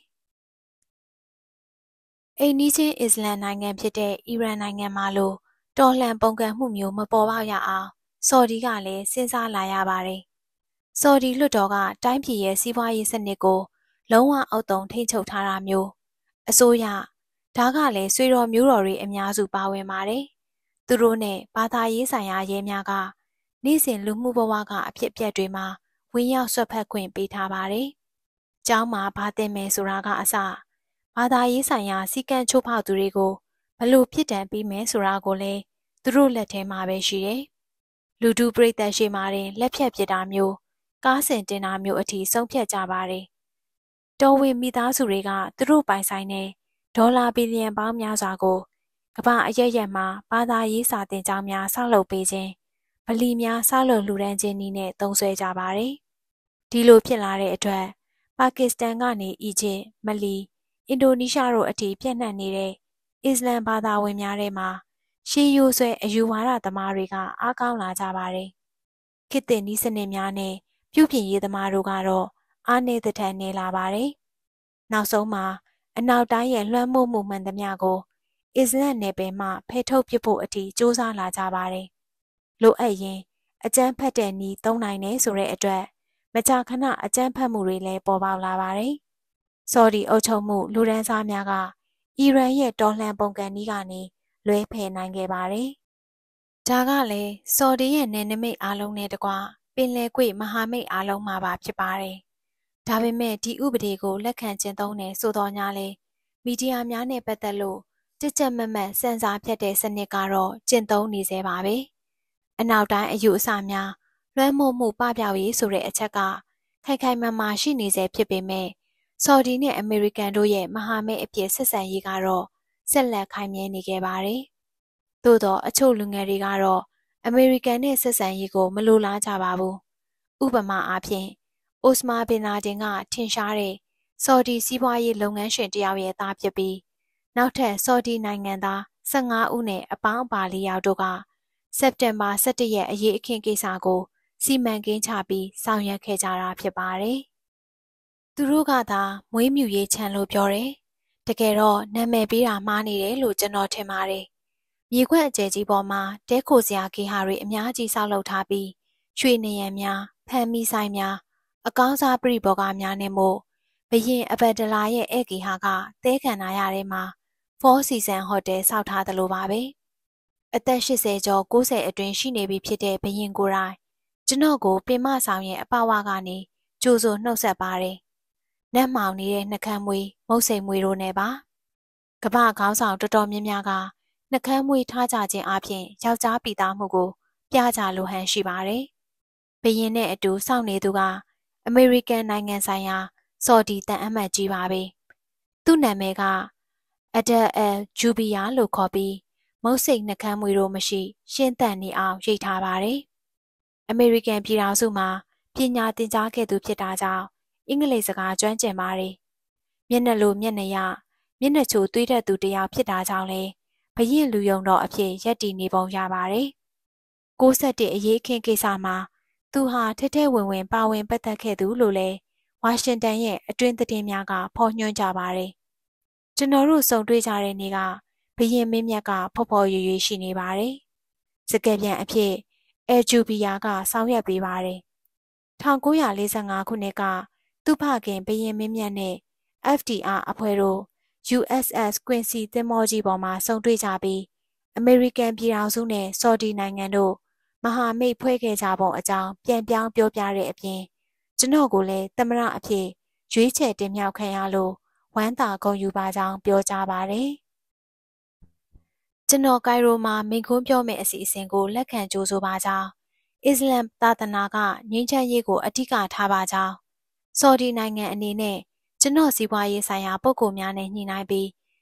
အိမ်နီးချင်းအစ္စလမ်နိုင်ငံဖြစ်တဲ့အီရန်နိုင်ငံမှာလို့တော်လှန်ပုန်ကန်မှုမျိုးမပေါ်ပေါက်ရအောင်ဆော်ဒီကလည်းစဉ်းစားလာရပါတယ်။ဆော်ဒီလွှတ်တော်ကတိုင်းပြည်ရဲ့စီးပွားရေးစနစ်ကိုလုံးဝအောက်တုံထိန်းချုပ်ထားတာမျိုးအစိုးရဒါကလည်းဆွေတော်မျိုးတော်တွေအများစုပါဝင်ပါတယ်။သူတို့နဲ့ဘာသာရေးဆိုင်ရာရဲများကနေ့စဉ်လူမှုဘဝကအဖြစ်အပျက်တွေမှာဝင်ရောက်ဆွတ်ဖက်ခွင့်ပေးထားပါတယ်။ကျောင်းမှာဘာသင်မယ်ဆိုတာကအစဘာသာရေးဆိုင်ရာစည်းကမ်းချိုးဖောက်သူတွေကိုဘလို့ဖြစ်တံပေးမယ်ဆိုတာကိုလည်းသူတို့လက်ထဲမှာပဲရှိတယ်။လူထုပရိသတ်ရှိမှတင်လက်ဖြတ်ပစ်တာမျိုးကားစင်တင်တာမျိုးအထိဆုံးဖြတ်ကြပါတယ်။တော်ဝင်မိသားစုတွေကသူတို့ပိုင်ဆိုင်တဲ့ဒေါ်လာဘီလီယံပေါင်းများစွာကိုကမ္ဘာအရက်ရက်မှာဘာသာရေးစာသင်ကျောင်းများဆောက်လုပ်ပေးခြင်းဗလီများဆောက်လုပ်လှူဒန်းခြင်းနည်းနဲ့သုံးစွဲကြပါတယ်။ဒီလိုဖြစ်လာတဲ့အတွက်ပါကစ္စတန်ကနေအီဂျစ်မလီအင်ဒိုနီးရှားတို့အထိပြန့်နှံ့နေတဲ့အစ္စလမ်ဘာသာဝင်များထဲမှာရှေးရိုးဆွဲအယူဝါဒသမားတွေကအားကောင်းလာကြပါတယ်။ခေတ်သစ်နည်းစနစ်များနဲ့ပြုပြင်ရေးသမားတို့ကတော့အားနည်းသထက်နေလာပါတယ်။နောက်ဆုံးမှာအနောက်တိုင်းရဲ့လွှမ်းမိုးမှုမှန်သမျှကိုအစ္စလမ်နယ်ပယ်မှဖယ်ထုတ်ပစ်ဖို့အထိစ조사လာကြပါတယ်။လိုအပ်ရင်အကြမ်းဖက်တဲ့နည်းသုံးနိုင်တယ်ဆိုတဲ့အတွက်မကြာခဏအကြမ်းဖက်မှုတွေလည်းပေါ်ပေါက်လာပါတယ်။ဆော်ဒီအုပ်ချုပ်မှုလူဒန်းစားများကအီရန်ရဲ့တော်လှန်ပုန်ကန်နည်းကနေလွဲဖယ်နိုင်ခဲ့ပါတယ်။ဒါကလည်းဆော်ဒီရဲ့နယ်နိမိတ်အားလုံးနဲ့တကွပင်လယ်ကွေ့မဟာမိတ်အားလုံးမှာပါဖြစ်ပါတယ်။ဒါပေမဲ့ဒီဥပဒေကိုလက်ခံကျင့်သုံးတယ်ဆိုတော့ညာလေမီဒီယာများနဲ့ပတ်သက်လို့ကြက်ကြက်မက်မက်စံစာဖြတ်တဲ့စနစ်ကတော့ကျင့်သုံးနေသေးပါပဲ။အနောက်တိုင်းအယူအဆများလွှမ်းမိုးမှုပပျောက်ရေးဆိုတဲ့အချက်ကခိုင်ခိုင်မာမာရှိနေစေဖြစ်ပေမဲ့ဆော်ဒီနဲ့အမေရိကန်တို့ရဲ့မဟာမိတ်အဖြစ်ဆက်ဆံရေးကတော့ဆက်လက်ခိုင်မြဲနေခဲ့ပါတယ်။သို့တော့အချို့လူငယ်တွေကတော့အမေရိကန်နဲ့ဆက်ဆံရေးကိုမလိုလားကြပါဘူး။ဥပမာအားဖြင့်အိုစမာဘင်လာဒင်ကထင်ရှားတဲ့ဆော်ဒီစီးပွားရေးလုပ်ငန်းရှင်တယောက်ရဲ့သားဖြစ်ပြီးနောက်ထပ်ဆော်ဒီနိုင်ငံသား၁၅ဦးနဲ့အပေါင်းအပါလေးယောက်တို့ကစက်တင်ဘာ၁၁ရက်အရေးအခင်းကိစ္စကိုစီမံကိန်းချပြီးဆောင်ရွက်ခဲ့ကြတာဖြစ်ပါတယ်။သူတို့ကသာမွေးမြူရေးချမ်းလို့ပြောတယ်။တကယ်တော့နာမည်ပေးတာမှားနေတယ်လို့ကျွန်တော်ထင်ပါတယ်။မြေခွက်အကျယ်ကြီးပေါ်မှာတဲခိုစရာဂေဟာတွေအများကြီးဆောက်လုပ်ထားပြီးရွှေနေရံများဖမ်းမိဆိုင်များအကောင်းစားပရိဘောဂများနဲ့မို့ဘရင်အဘဒလာရဲ့ဧဂေဟာကသဲခံနာရတဲ့မှာFour Seasons Hotelဆောက်ထားသလိုပါပဲ။အသက်၈၀ကျော်၉၀အတွင်းရှိနေပြီဖြစ်တဲ့ဘရင်ကိုယ်တိုင်ကျွန်တော်ကိုပင်မဆောင်ရဲ့အပဝကနေကြိုးဆိုနှုတ်ဆက်ပါတယ်။နတ်မောင်နေတဲ့နှကမ်းမွေးမုတ်စိမ်မွေးတို့နဲ့ပါ။ကမ္ဘာခေါင်းဆောင်တော်တော်များများကနှကမ်းမွေးထားကြခြင်းအပြင်ယောက်ျားပိသားမှုကိုပြကြလိုဟန်ရှိပါတယ်။ဘရင်နဲ့အတူစောင့်နေသူကအမေရိကန်နိုင်ငံဆိုင်ရာဆော်ဒီတန်အမတ်ကြီးပါပဲ။သူ့နာမည်ကအဒယ်အယ်ဂျူဘီယာလို့ခေါ်ပြီးမုတ်စိတ်နှကမ်းမွေတို့မရှိရှင်းသန့်နေအောင်ရိတ်ထားပါတယ်။အမေရိကန်ပြည်ထောင်စုမှာပညာသင်ကြားခဲ့သူဖြစ်တာကြောင့်အင်္ဂလိပ်စကားကျွမ်းကျင်ပါတယ်။မျက်နှာလိုမျက်နှာရမျက်နှာချိုသွေးတတ်သူတယောက်ဖြစ်တာကြောင့်လဲဘရင်လူယုံတော်အဖြစ်ရက်တည်နေပုံရပါတယ်။ကိုးဆယ့်တစ်အရေးအခင်းကိစ္စမှာသူဟာထဲထဲဝင်ဝင်ပါဝင်ပတ်သက်ခဲ့သူလို့လဲဝါရှင်တန်ရဲ့အတွင်းသတင်းများကဖော်ညွှန်းကြပါတယ်။ကျွန်တော်တို့ဆုံတွေ့ကြတဲ့နေ့ကဘရင်မင်းမြတ်ကဖော်ဖော်ရွေရွေရှိနေပါတယ်။စကယ်ပြန်အဖြစ်အဲဂျူဘီယာကဆောင်ရွက်ပေးပါတယ်။၁၉၄၅ခုနှစ်ကသူ့ဖခင်ဘရင်မင်းမြတ်နဲ့ အက်ဖ် တီ အာ အဖွဲ့တို့ ယူ အက်စ် အက်စ် Quincy သင်္ဘောကြီးပေါ်မှာဆုံတွေ့ကြပြီးအမေရိကန်ပြည်ထောင်စုနဲ့ဆော်ဒီနိုင်ငံတို့မဟာမိတ်ဖွဲ့ခဲ့ကြပုံအကြောင်းပြန်ပြောင်းပြောပြတဲ့အပြင်ကျွန်တော်ကိုလည်းသမ္မတအဖြစ်ရွေးချယ်တင်မြှောက်ခံရလို့ဝမ်းသာဂုဏ်ယူပါကြောင်းပြောကြားပါတယ်။ကျွန်တော်ကိုင်ရိုမှာမိန့်ခွန်းပြောမယ့်အစီအစဉ်ကိုလက်ခံကြိုဆိုပါကြောင်းအစ္စလမ်သာသနာကငြိမ်းချမ်းရေးကိုအဓိကထားပါကြောင်းဆော်ဒီနိုင်ငံအနေနဲ့ကျွန်တော်စီးပွားရေးဆိုင်ရာပုဂ္ဂိုလ်များနဲ့ညှိနှိုင်းပြီး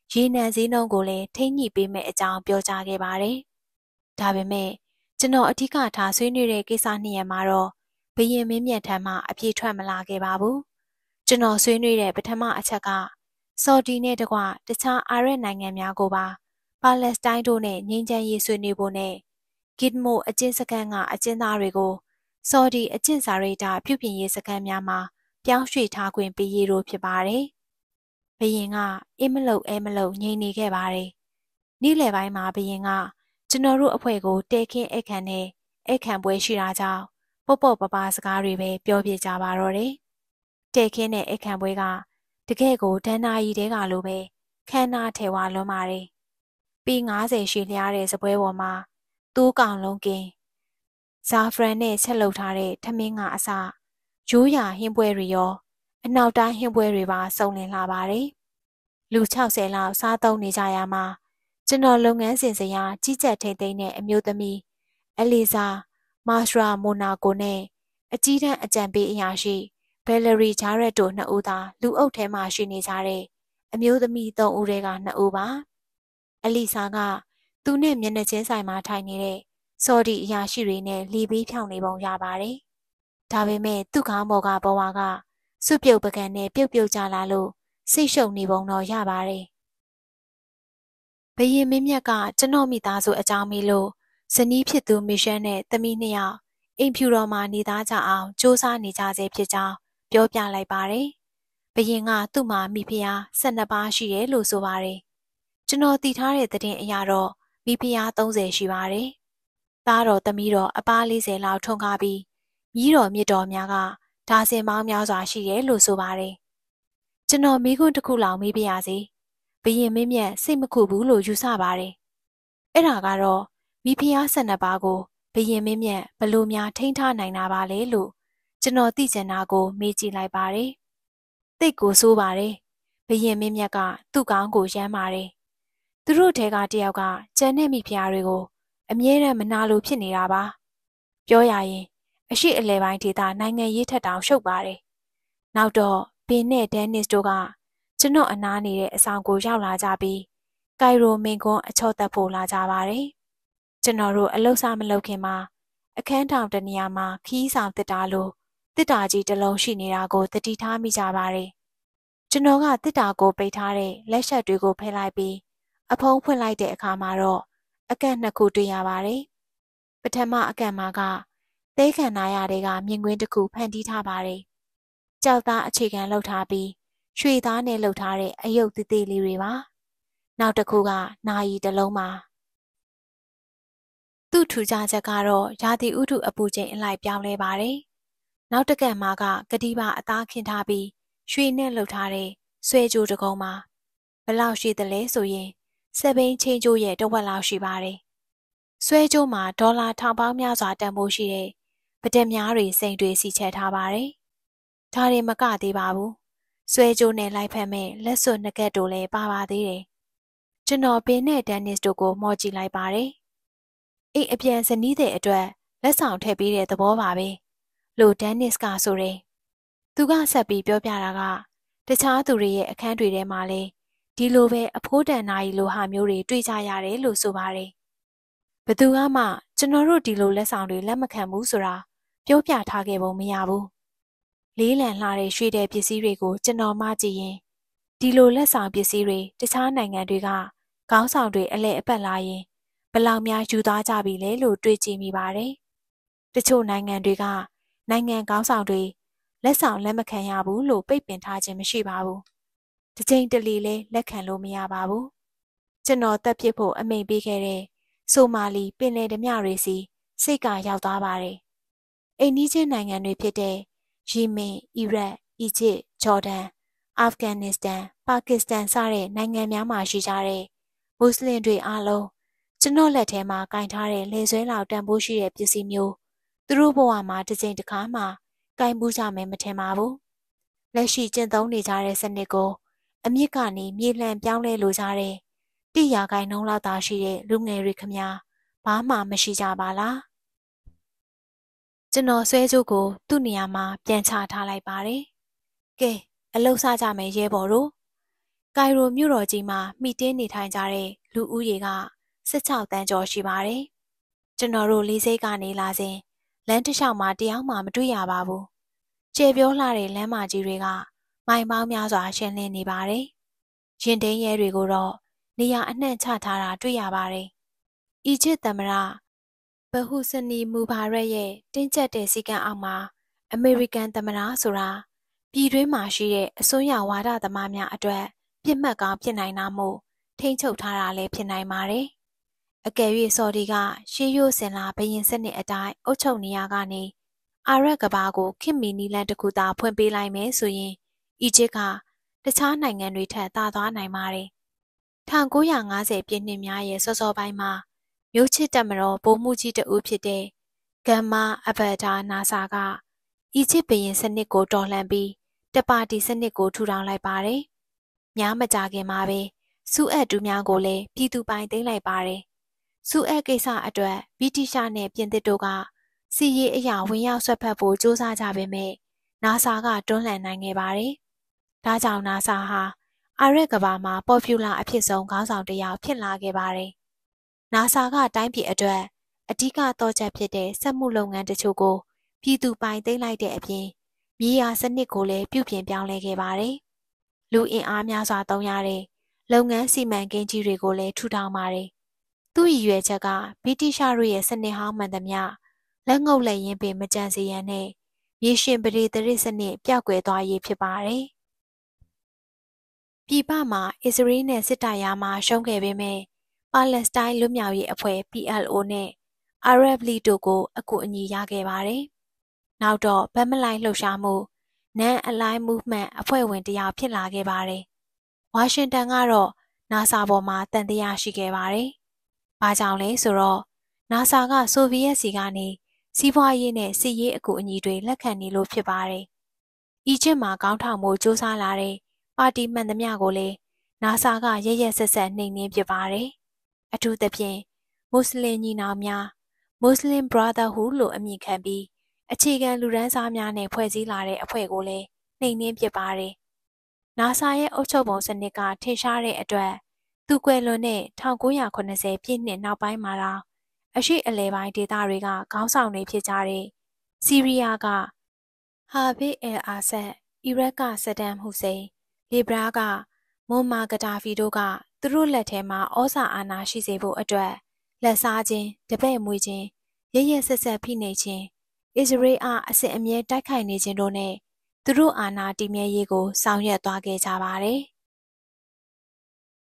ရေနံဈေးနှုန်းကိုလည်းထိန်းညှိပေးမယ့်အကြောင်းပြောကြားခဲ့ပါတယ်။ဒါပေမဲ့ကျွန်တော်အထူးကထားဆွေးနွေးတဲ့ကိစ္စနှစ်ရပ်မှာတော့ဘရင်မင်းမြတ်ထံမှအပြေထွက်မလာခဲ့ပါဘူး။ကျွန်တော်ဆွေးနွေးတဲ့ပထမအချက်ကဆော်ဒီနဲ့တကွတခြားအာရပ်နိုင်ငံများကိုပါပါလက်စတိုင်းတို့နဲ့ငြိမ်းချမ်းရေးဆွေးနွေးဖို့နဲ့ဂစ်မိုအကျဉ်းစခန်းကအကျဉ်းသားတွေကိုဆော်ဒီအကျဉ်းစာရိတ္တပြုပြင်ရေးစခန်းများမှာပြောင်းရွှေ့ထားခွင့်ပေးရေးတို့ဖြစ်ပါတယ်။ဘရင်ကအင်းမလုံအဲမလုံငြိမ်နေခဲ့ပါတယ်။နေ့လယ်ပိုင်းမှာဘရင်ကကျွန်တော်တို့အဖွဲ့ကိုတဲခင်းအခမ်းနဲ့အခမ်းပွဲရှိတာကြောင့်ပေါ့ပေါ့ပပစကားတွေပဲပြောပြကြပါတော့တယ်။တဲခင်းနဲ့အခမ်းပွဲကတကယ့်ကိုဒဏ္ဍာရီတဲကလိုပဲခမ်းနားထဲဝါလွန်းပါတယ်။ပီငါးဆယ်ရှိလျားတဲ့စပွဲပေါ်မှာတူးကောင်လုံးကင်းဇာဖရန်နဲ့ချက်လုပ်ထားတဲ့ထမင်းကအစရိုးရာဟင်းပွဲတွေရောအနောက်တိုင်းဟင်းပွဲတွေပါစုံလင်လာပါတယ်။လူ၆၀လောက်စားသုံးနေကြရမှာကျွန်တော်လုပ်ငန်းစဉ်စရာကြီးကြပ်ထိမ့်သိမ်းတဲ့အမျိုးသမီးအလီဇာမာရှရာမိုနာကိုနဲ့အကြီးတန်းအကြံပေးအရာရှိဘယ်လရီဂျာရက်တို့နှစ်ဦးသာလူအုပ်ထဲမှာရှိနေကြတဲ့အမျိုးသမီးသုံးဦးထဲကနှစ်ဦးပါအလီဇာကသူနဲ့မျက်နှာချင်းဆိုင်မှာထိုင်နေတဲ့ဆော်ဒီအရာရှိတွေနဲ့လီပီးဖြောင်းနေပုံရပါတယ်။ဒါပေမဲ့သူ့ခေါင်းပေါ်ကဘဝကစွပြုတ်ပကံနဲ့ပြုတ်ပြုတ်ကြလာလို့စိတ်ရှုပ်နေပုံတော့ရပါတယ်။ဘရင်မင်းမြတ်ကကျွန်တော်မိသားစုအကြောင်းမေးလို့ဇနီးဖြစ်သူမီရှယ်နဲ့သမီးနှစ်ယောက်အိမ်ဖြူတော်မှာနေသားကြအောင်စူးစမ်းနေကြဆဲဖြစ်ကြောင်းပြောပြလိုက်ပါတယ်။ဘရင်ကသူ့မှာမိဖုရား၁၂ပါးရှိတယ်လို့ဆိုပါတယ်။ကျွန်တော်တည်ထားတဲ့သတင်းအရတော့မိဖုရား၃၀ရှိပါတယ်။သားတော်သမီးတော်အပါး၄၀လောက်ထွန်းကားပြီးမြီးတော်မြစ်တော်များကဒါဇင်ပေါင်းများစွာရှိတယ်လို့ဆိုပါတယ်။ကျွန်တော်မိခွန်းတစ်ခုလောက်မေးပြရစီ။ဘရင်မင်းမြတ်စိတ်မခုဘူးလို့ယူဆပါတယ်။အဲ့ဒါကတော့မိဖုရား၁၂ပါးကိုဘရင်မင်းမြတ်ဘလို့များထိန်းထားနိုင်တာပါလဲလို့ကျွန်တော်သိချင်တာကိုမေးကြည့်လိုက်ပါတယ်။တိတ်ကိုဆိုးပါတယ်။ဘရင်မင်းမြတ်ကသူ့ကောင်းကိုရမ်းပါတယ်။သူတို့ထဲကတယောက်ကကျန်တဲ့မိဖုရားတွေကိုအမြဲတမ်းမနာလိုဖြစ်နေတာပါ။ပြောရရင်အရှိအလဲပိုင်းဒေသနိုင်ငံရေးထက်တောင်ရှုပ်ပါတယ်။နောက်တော့ဘင်နဲ့ဒန်နစ်တို့ကကျွန်တော်အနားနေတဲ့အဆောင်ကိုရောက်လာကြပြီးကိုင်ရိုမင်ကွန်းအချော့တက်ဖို့လာကြပါတယ်။ကျွန်တော်တို့အလုစားမလုပ်ခင်မှာအခန်းထောင်တနေရာမှာခီးဆောင်တစ်တာလို့တစ်တာကြီးတစ်လုံးရှိနေတာကိုသတိထားမိကြပါတယ်။ကျွန်တော်ကတစ်တာကိုပိတ်ထားတဲ့လက်ချက်တွေကိုဖယ်လိုက်ပြီးအဖုံးဖွင့်လိုက်တဲ့အခါမှာတော့အကန့်နှစ်ခုတွေ့ရပါတယ်။ပထမအကန့်မှာကသဲခံနာရတဲ့ကမြင်ကွင်းတစ်ခုဖန်တီးထားပါတယ်။ကြောက်သားအခြေခံလှုပ်ထားပြီးရွှေသားနဲ့လှုပ်ထားတဲ့အယုတ်သေးသေးလေးတွေပါ။နောက်တစ်ခုကနာရီတစ်လုံးပါသူ့ထူကြချက်ကတော့ရာသီဥတုအပူချိန်အလိုက်ပြောင်းလဲပါတယ်။နောက်တစ်ကန့်မှာကကတိပါအသားခင်းထားပြီးရွှေနဲ့လှုပ်ထားတဲ့ဆွဲကြိုးတကုံးမှာဘလောက်ရှိသလဲဆိုရင်စက်ဘိန်းချင်းကျိုးရဲ့တဝက်လောက်ရှိပါတယ်။ဆွဲကြိုးမှာဒေါ်လာထောင်ပေါင်းများစွာတန်ဖိုးရှိတဲ့ပတက်များတွေစိန်တွေစီချက်ထားပါတယ်။ဒါတွေမကသေးပါဘူး။ဆွဲကြိုးနဲ့လိုက်ဖက်မဲ့လက်စွပ်နှစ်ကက်တို့လည်းပါပါသေးတယ်။ကျွန်တော်ဘင်းနဲ့ဒန်နစ်တို့ကိုမော်ကြည့်လိုက်ပါတယ်။အိတ်အပြန်ဇနီးတဲ့အတွက်လက်ဆောင်ထည့်ပေးတဲ့သဘောပါပဲ။လို့ဒန်နစ်ကဆိုတယ်။သူကဆက်ပြီးပြောပြတာကတခြားသူတွေရဲ့အခန်းတွေထဲမှာလည်းဒီလိုပဲအဖိုးတန်နာရီလိုဟာမျိုးတွေတွေ့ကြရတယ်လို့ဆိုပါတယ်။ဘသူကမှကျွန်တော်တို့ဒီလိုလက်ဆောင်တွေလက်မခံဘူးဆိုတာပြောပြထားခဲ့ပုံမရဘူး။လေးလံလှတဲ့ရွှေတဲ့ပစ္စည်းတွေကိုကျွန်တော်မှကြည့်ရင်ဒီလိုလက်ဆောင်ပစ္စည်းတွေတခြားနိုင်ငံတွေကခေါင်းဆောင်တွေအလဲအပတ်လာရင်ဘလောက်များယူသွားကြပြီလဲလို့တွေးကြည့်မိပါတယ်။တချို့နိုင်ငံတွေကနိုင်ငံခေါင်းဆောင်တွေလက်ဆောင်လက်မခံရဘူးလို့ပိတ်ပင်ထားခြင်းမရှိပါဘူး။တစ်ချိန်တလီလဲလက်ခံလို့မရပါဘူး။ကျွန်တော်တက်ဖြစ်ဖို့အမိန့်ပေးခဲ့တဲ့ဆိုမာလီပင်လယ်ဓမြတွေစီစိတ်ကရောက်သွားပါတယ်။အိန္ဒိချင်းနိုင်ငံတွေဖြစ်တဲ့ယီမင်၊အီရတ်၊အီဂျစ်၊ဂျော်ဒန်၊အာဖဂန်နစ္စတန်၊ပါကစ္စတန်စတဲ့နိုင်ငံများမှာရှိကြတဲ့မွတ်စလင်တွေအားလုံးကျွန်တော်လက်ထဲမှာကင်ထားတဲ့လေဆွဲလောက်တန်ဖိုးရှိတဲ့ပစ္စည်းမျိုးသူတို့ဘဝမှာတစ်ချိန်တစ်ခါမှကင်ပူးကြမယ်မထင်ပါဘူး။လက်ရှိကျင့်သုံးနေကြတဲ့စနစ်ကိုအမြင့်ကနေမြေလှန်ပြောင်းလဲလိုကြတဲ့တိရာကိုင်နှုံးလောက်သာရှိတဲ့လူငယ်တွေခမညာဘာမှမရှိကြပါလား။ကျွန်တော်ဆွဲကြိုးကိုသူ့နေရာမှာပြန်ချထားလိုက်ပါတယ်။ကဲအလုစားကြမယ်ရဲဘော်တို့ကိုင်ရိုမြို့တော်ကြီးမှာမိတင်းနေထိုင်ကြတဲ့လူဦးရေက၁၆တန်းကျော်ရှိပါတယ်။ကျွန်တော်တို့လေးစိတ်ကနေလာစဉ်လမ်းတစ်လျှောက်မှာတယောက်မှမတွေ့ရပါဘူး။ကျေပြောလှတဲ့လမ်းမကြီးတွေကမိုင်ပေါင်းများစွာရှင်းလင်းနေပါတယ်။ရင်တိန်ရဲတွေကိုတော့နေရာအနှံ့ချထားတာတွေ့ရပါတယ်။အီဂျစ်သမ္မတဘဟုစနီမူဘာရက်ရဲ့တင်းကျပ်တဲ့စည်းကမ်းအောက်မှာအမေရိကန်သမ္မတဆိုတာပြည်တွင်းမှာရှိတဲ့အစွန်းရောက်ဝါဒသမားများအတွက်ပြစ်မှတ်ကောင်းဖြစ်နိုင်တာမို့ထိန်းချုပ်ထားတာလည်းဖြစ်နိုင်ပါတယ်။အကယ်၍ဆော်ဒီကရှေးရိုးစင်လာဘရင်စနစ်အတိုင်းအုပ်ချုပ်နေရကနေအာရက်ကဘာကိုခင်မီနီလန်တစ်ခုသာဖွင့်ပေးလိုက်မယ်ဆိုရင်အီဂျစ်ကတခြားနိုင်ငံတွေထက်သာသွားနိုင်ပါတယ်။၁၉၅၀ပြည့်နှစ်များရဲ့စောစောပိုင်းမှာမြို့ချစ်တပ်မတော်ဗိုလ်မှူးကြီးတဦးဖြစ်တဲ့ဂမ်မာအဘဒါနာဆာကအီဂျစ်ဘရင်စနစ်ကိုတော်လှန်ပြီးတပါတီစနစ်ကိုထူထောင်လိုက်ပါတယ်။များမကြခင်မှာပဲစူအက်တူများကိုလည်းပြည်သူပိုင်သိမ်းလိုက်ပါတယ်။စူအက်ကိစ္စအတွက်ဗြိတိရှနဲ့ပြင်သစ်တို့ကစီရေးအရာဝင်ရောက်ဆွတ်ဖက်ဖို့ကြိုးစားကြပေမဲ့နာဆာကတွန်းလှန်နိုင်ခဲ့ပါတယ်။ဒါကြောင့်နာဆာဟာအာရက်ကဘာမှာပေါ်ပျူလာအဖြစ်ဆုံးခေါင်းဆောင်တစ်ယောက်ဖြစ်လာခဲ့ပါတယ်။နာဆာကတိုင်းပြည်အတွက်အဓိကတော့ချက်ဖြစ်တဲ့စက်မှုလုပ်ငန်းတချို့ကိုပြည်သူပိုင်သိမ်းလိုက်တဲ့အပြင်မြေယာစနစ်ကိုလည်းပြုပြင်ပြောင်းလဲခဲ့ပါတယ်။လူအင်အားများစွာသုံးရတဲ့လုပ်ငန်းစီမံကိန်းကြီးတွေကိုလည်းထူထောင်ပါတယ်။သူ့ရည်ရွယ်ချက်ကဗြိတိရှတို့ရဲ့စနစ်ဟောင်းမှန်သမျှလက်ငုပ်လက်ရင်းပင်မကြံစေရန်နဲ့မြေရှင်ပရိသရစ်စနစ်ပျောက်ကွယ်သွားရေးဖြစ်ပါတယ်။ပြည်ပမှာအစ္စရေးနဲ့စစ်တပ်များမှရှုံးခဲ့ပေမဲ့ပါလက်စတိုင်းလွတ်မြောက်ရေးအဖွဲ့ P L O နဲ့ Arab League တို့ကိုအကူအညီရခဲ့ပါတယ်။နောက်တော့ဗတ်မလိုက်လှုပ်ရှားမှု Non-Aligned Movement အဖွဲ့ဝင်တစ်ယောက်ဖြစ်လာခဲ့ပါတယ်။ဝါရှင်တန်ကတော့နာဆာပေါ်မှာတန်တရားရှိခဲ့ပါတယ်။ဘာကြောင့်လဲဆိုတော့နာဆာကဆိုဗီယက်စီကနေစီးပွားရေးနဲ့စစ်ရေးအကူအညီတွေလက်ခံနေလို့ဖြစ်ပါတယ်။အီဂျစ်မှာကောင်းထောင်မှုစ조사လာတဲ့ပါတီမှန်သမျှကိုလည်းနာဆာကရရက်ဆက်ဆက်နှိမ်နင်းပစ်ပါတယ်။အထူးသဖြင့်မွတ်စလင်ညီနောင်များ Muslim Brotherhood လို့အမည်ခံပြီးအခြေခံလူဒန်းစားများနဲ့ဖွဲ့စည်းလာတဲ့အဖွဲ့ကိုလည်းနှိမ်နင်းပစ်ပါတယ်။နာဆာရဲ့အုပ်ချုပ်ပုံစနစ်ကထင်ရှားတဲ့အတွက်သူကွယ်လွန်တဲ့၁၉၇၀ပြည့်နှစ်နောက်ပိုင်းမှာတော့အရှိအလဲပိုင်းဒေသတွေကခေါင်းဆောင်တွေဖြစ်ကြတဲ့ဆီးရီးယားကဟာဗစ်အယ်အာဆတ်အီရတ်ကဆဒမ်ဟူစိန်လီဘရာကမွန်မာဂဒါဖီတို့ကသူတို့လက်ထဲမှာဩဇာအာဏာရှိစေဖို့အတွက်လက်စားခြင်းတပည့်မွေးခြင်းရရဆက်ဆက်ဖိနှိပ်ခြင်းအစ္စရေးအားအစစ်အမြဲတိုက်ခိုက်နေခြင်းတို့နဲ့သူတို့အာဏာတည်မြဲရေးကိုဆောင်ရွက်သွားခဲ့ကြပါတယ်။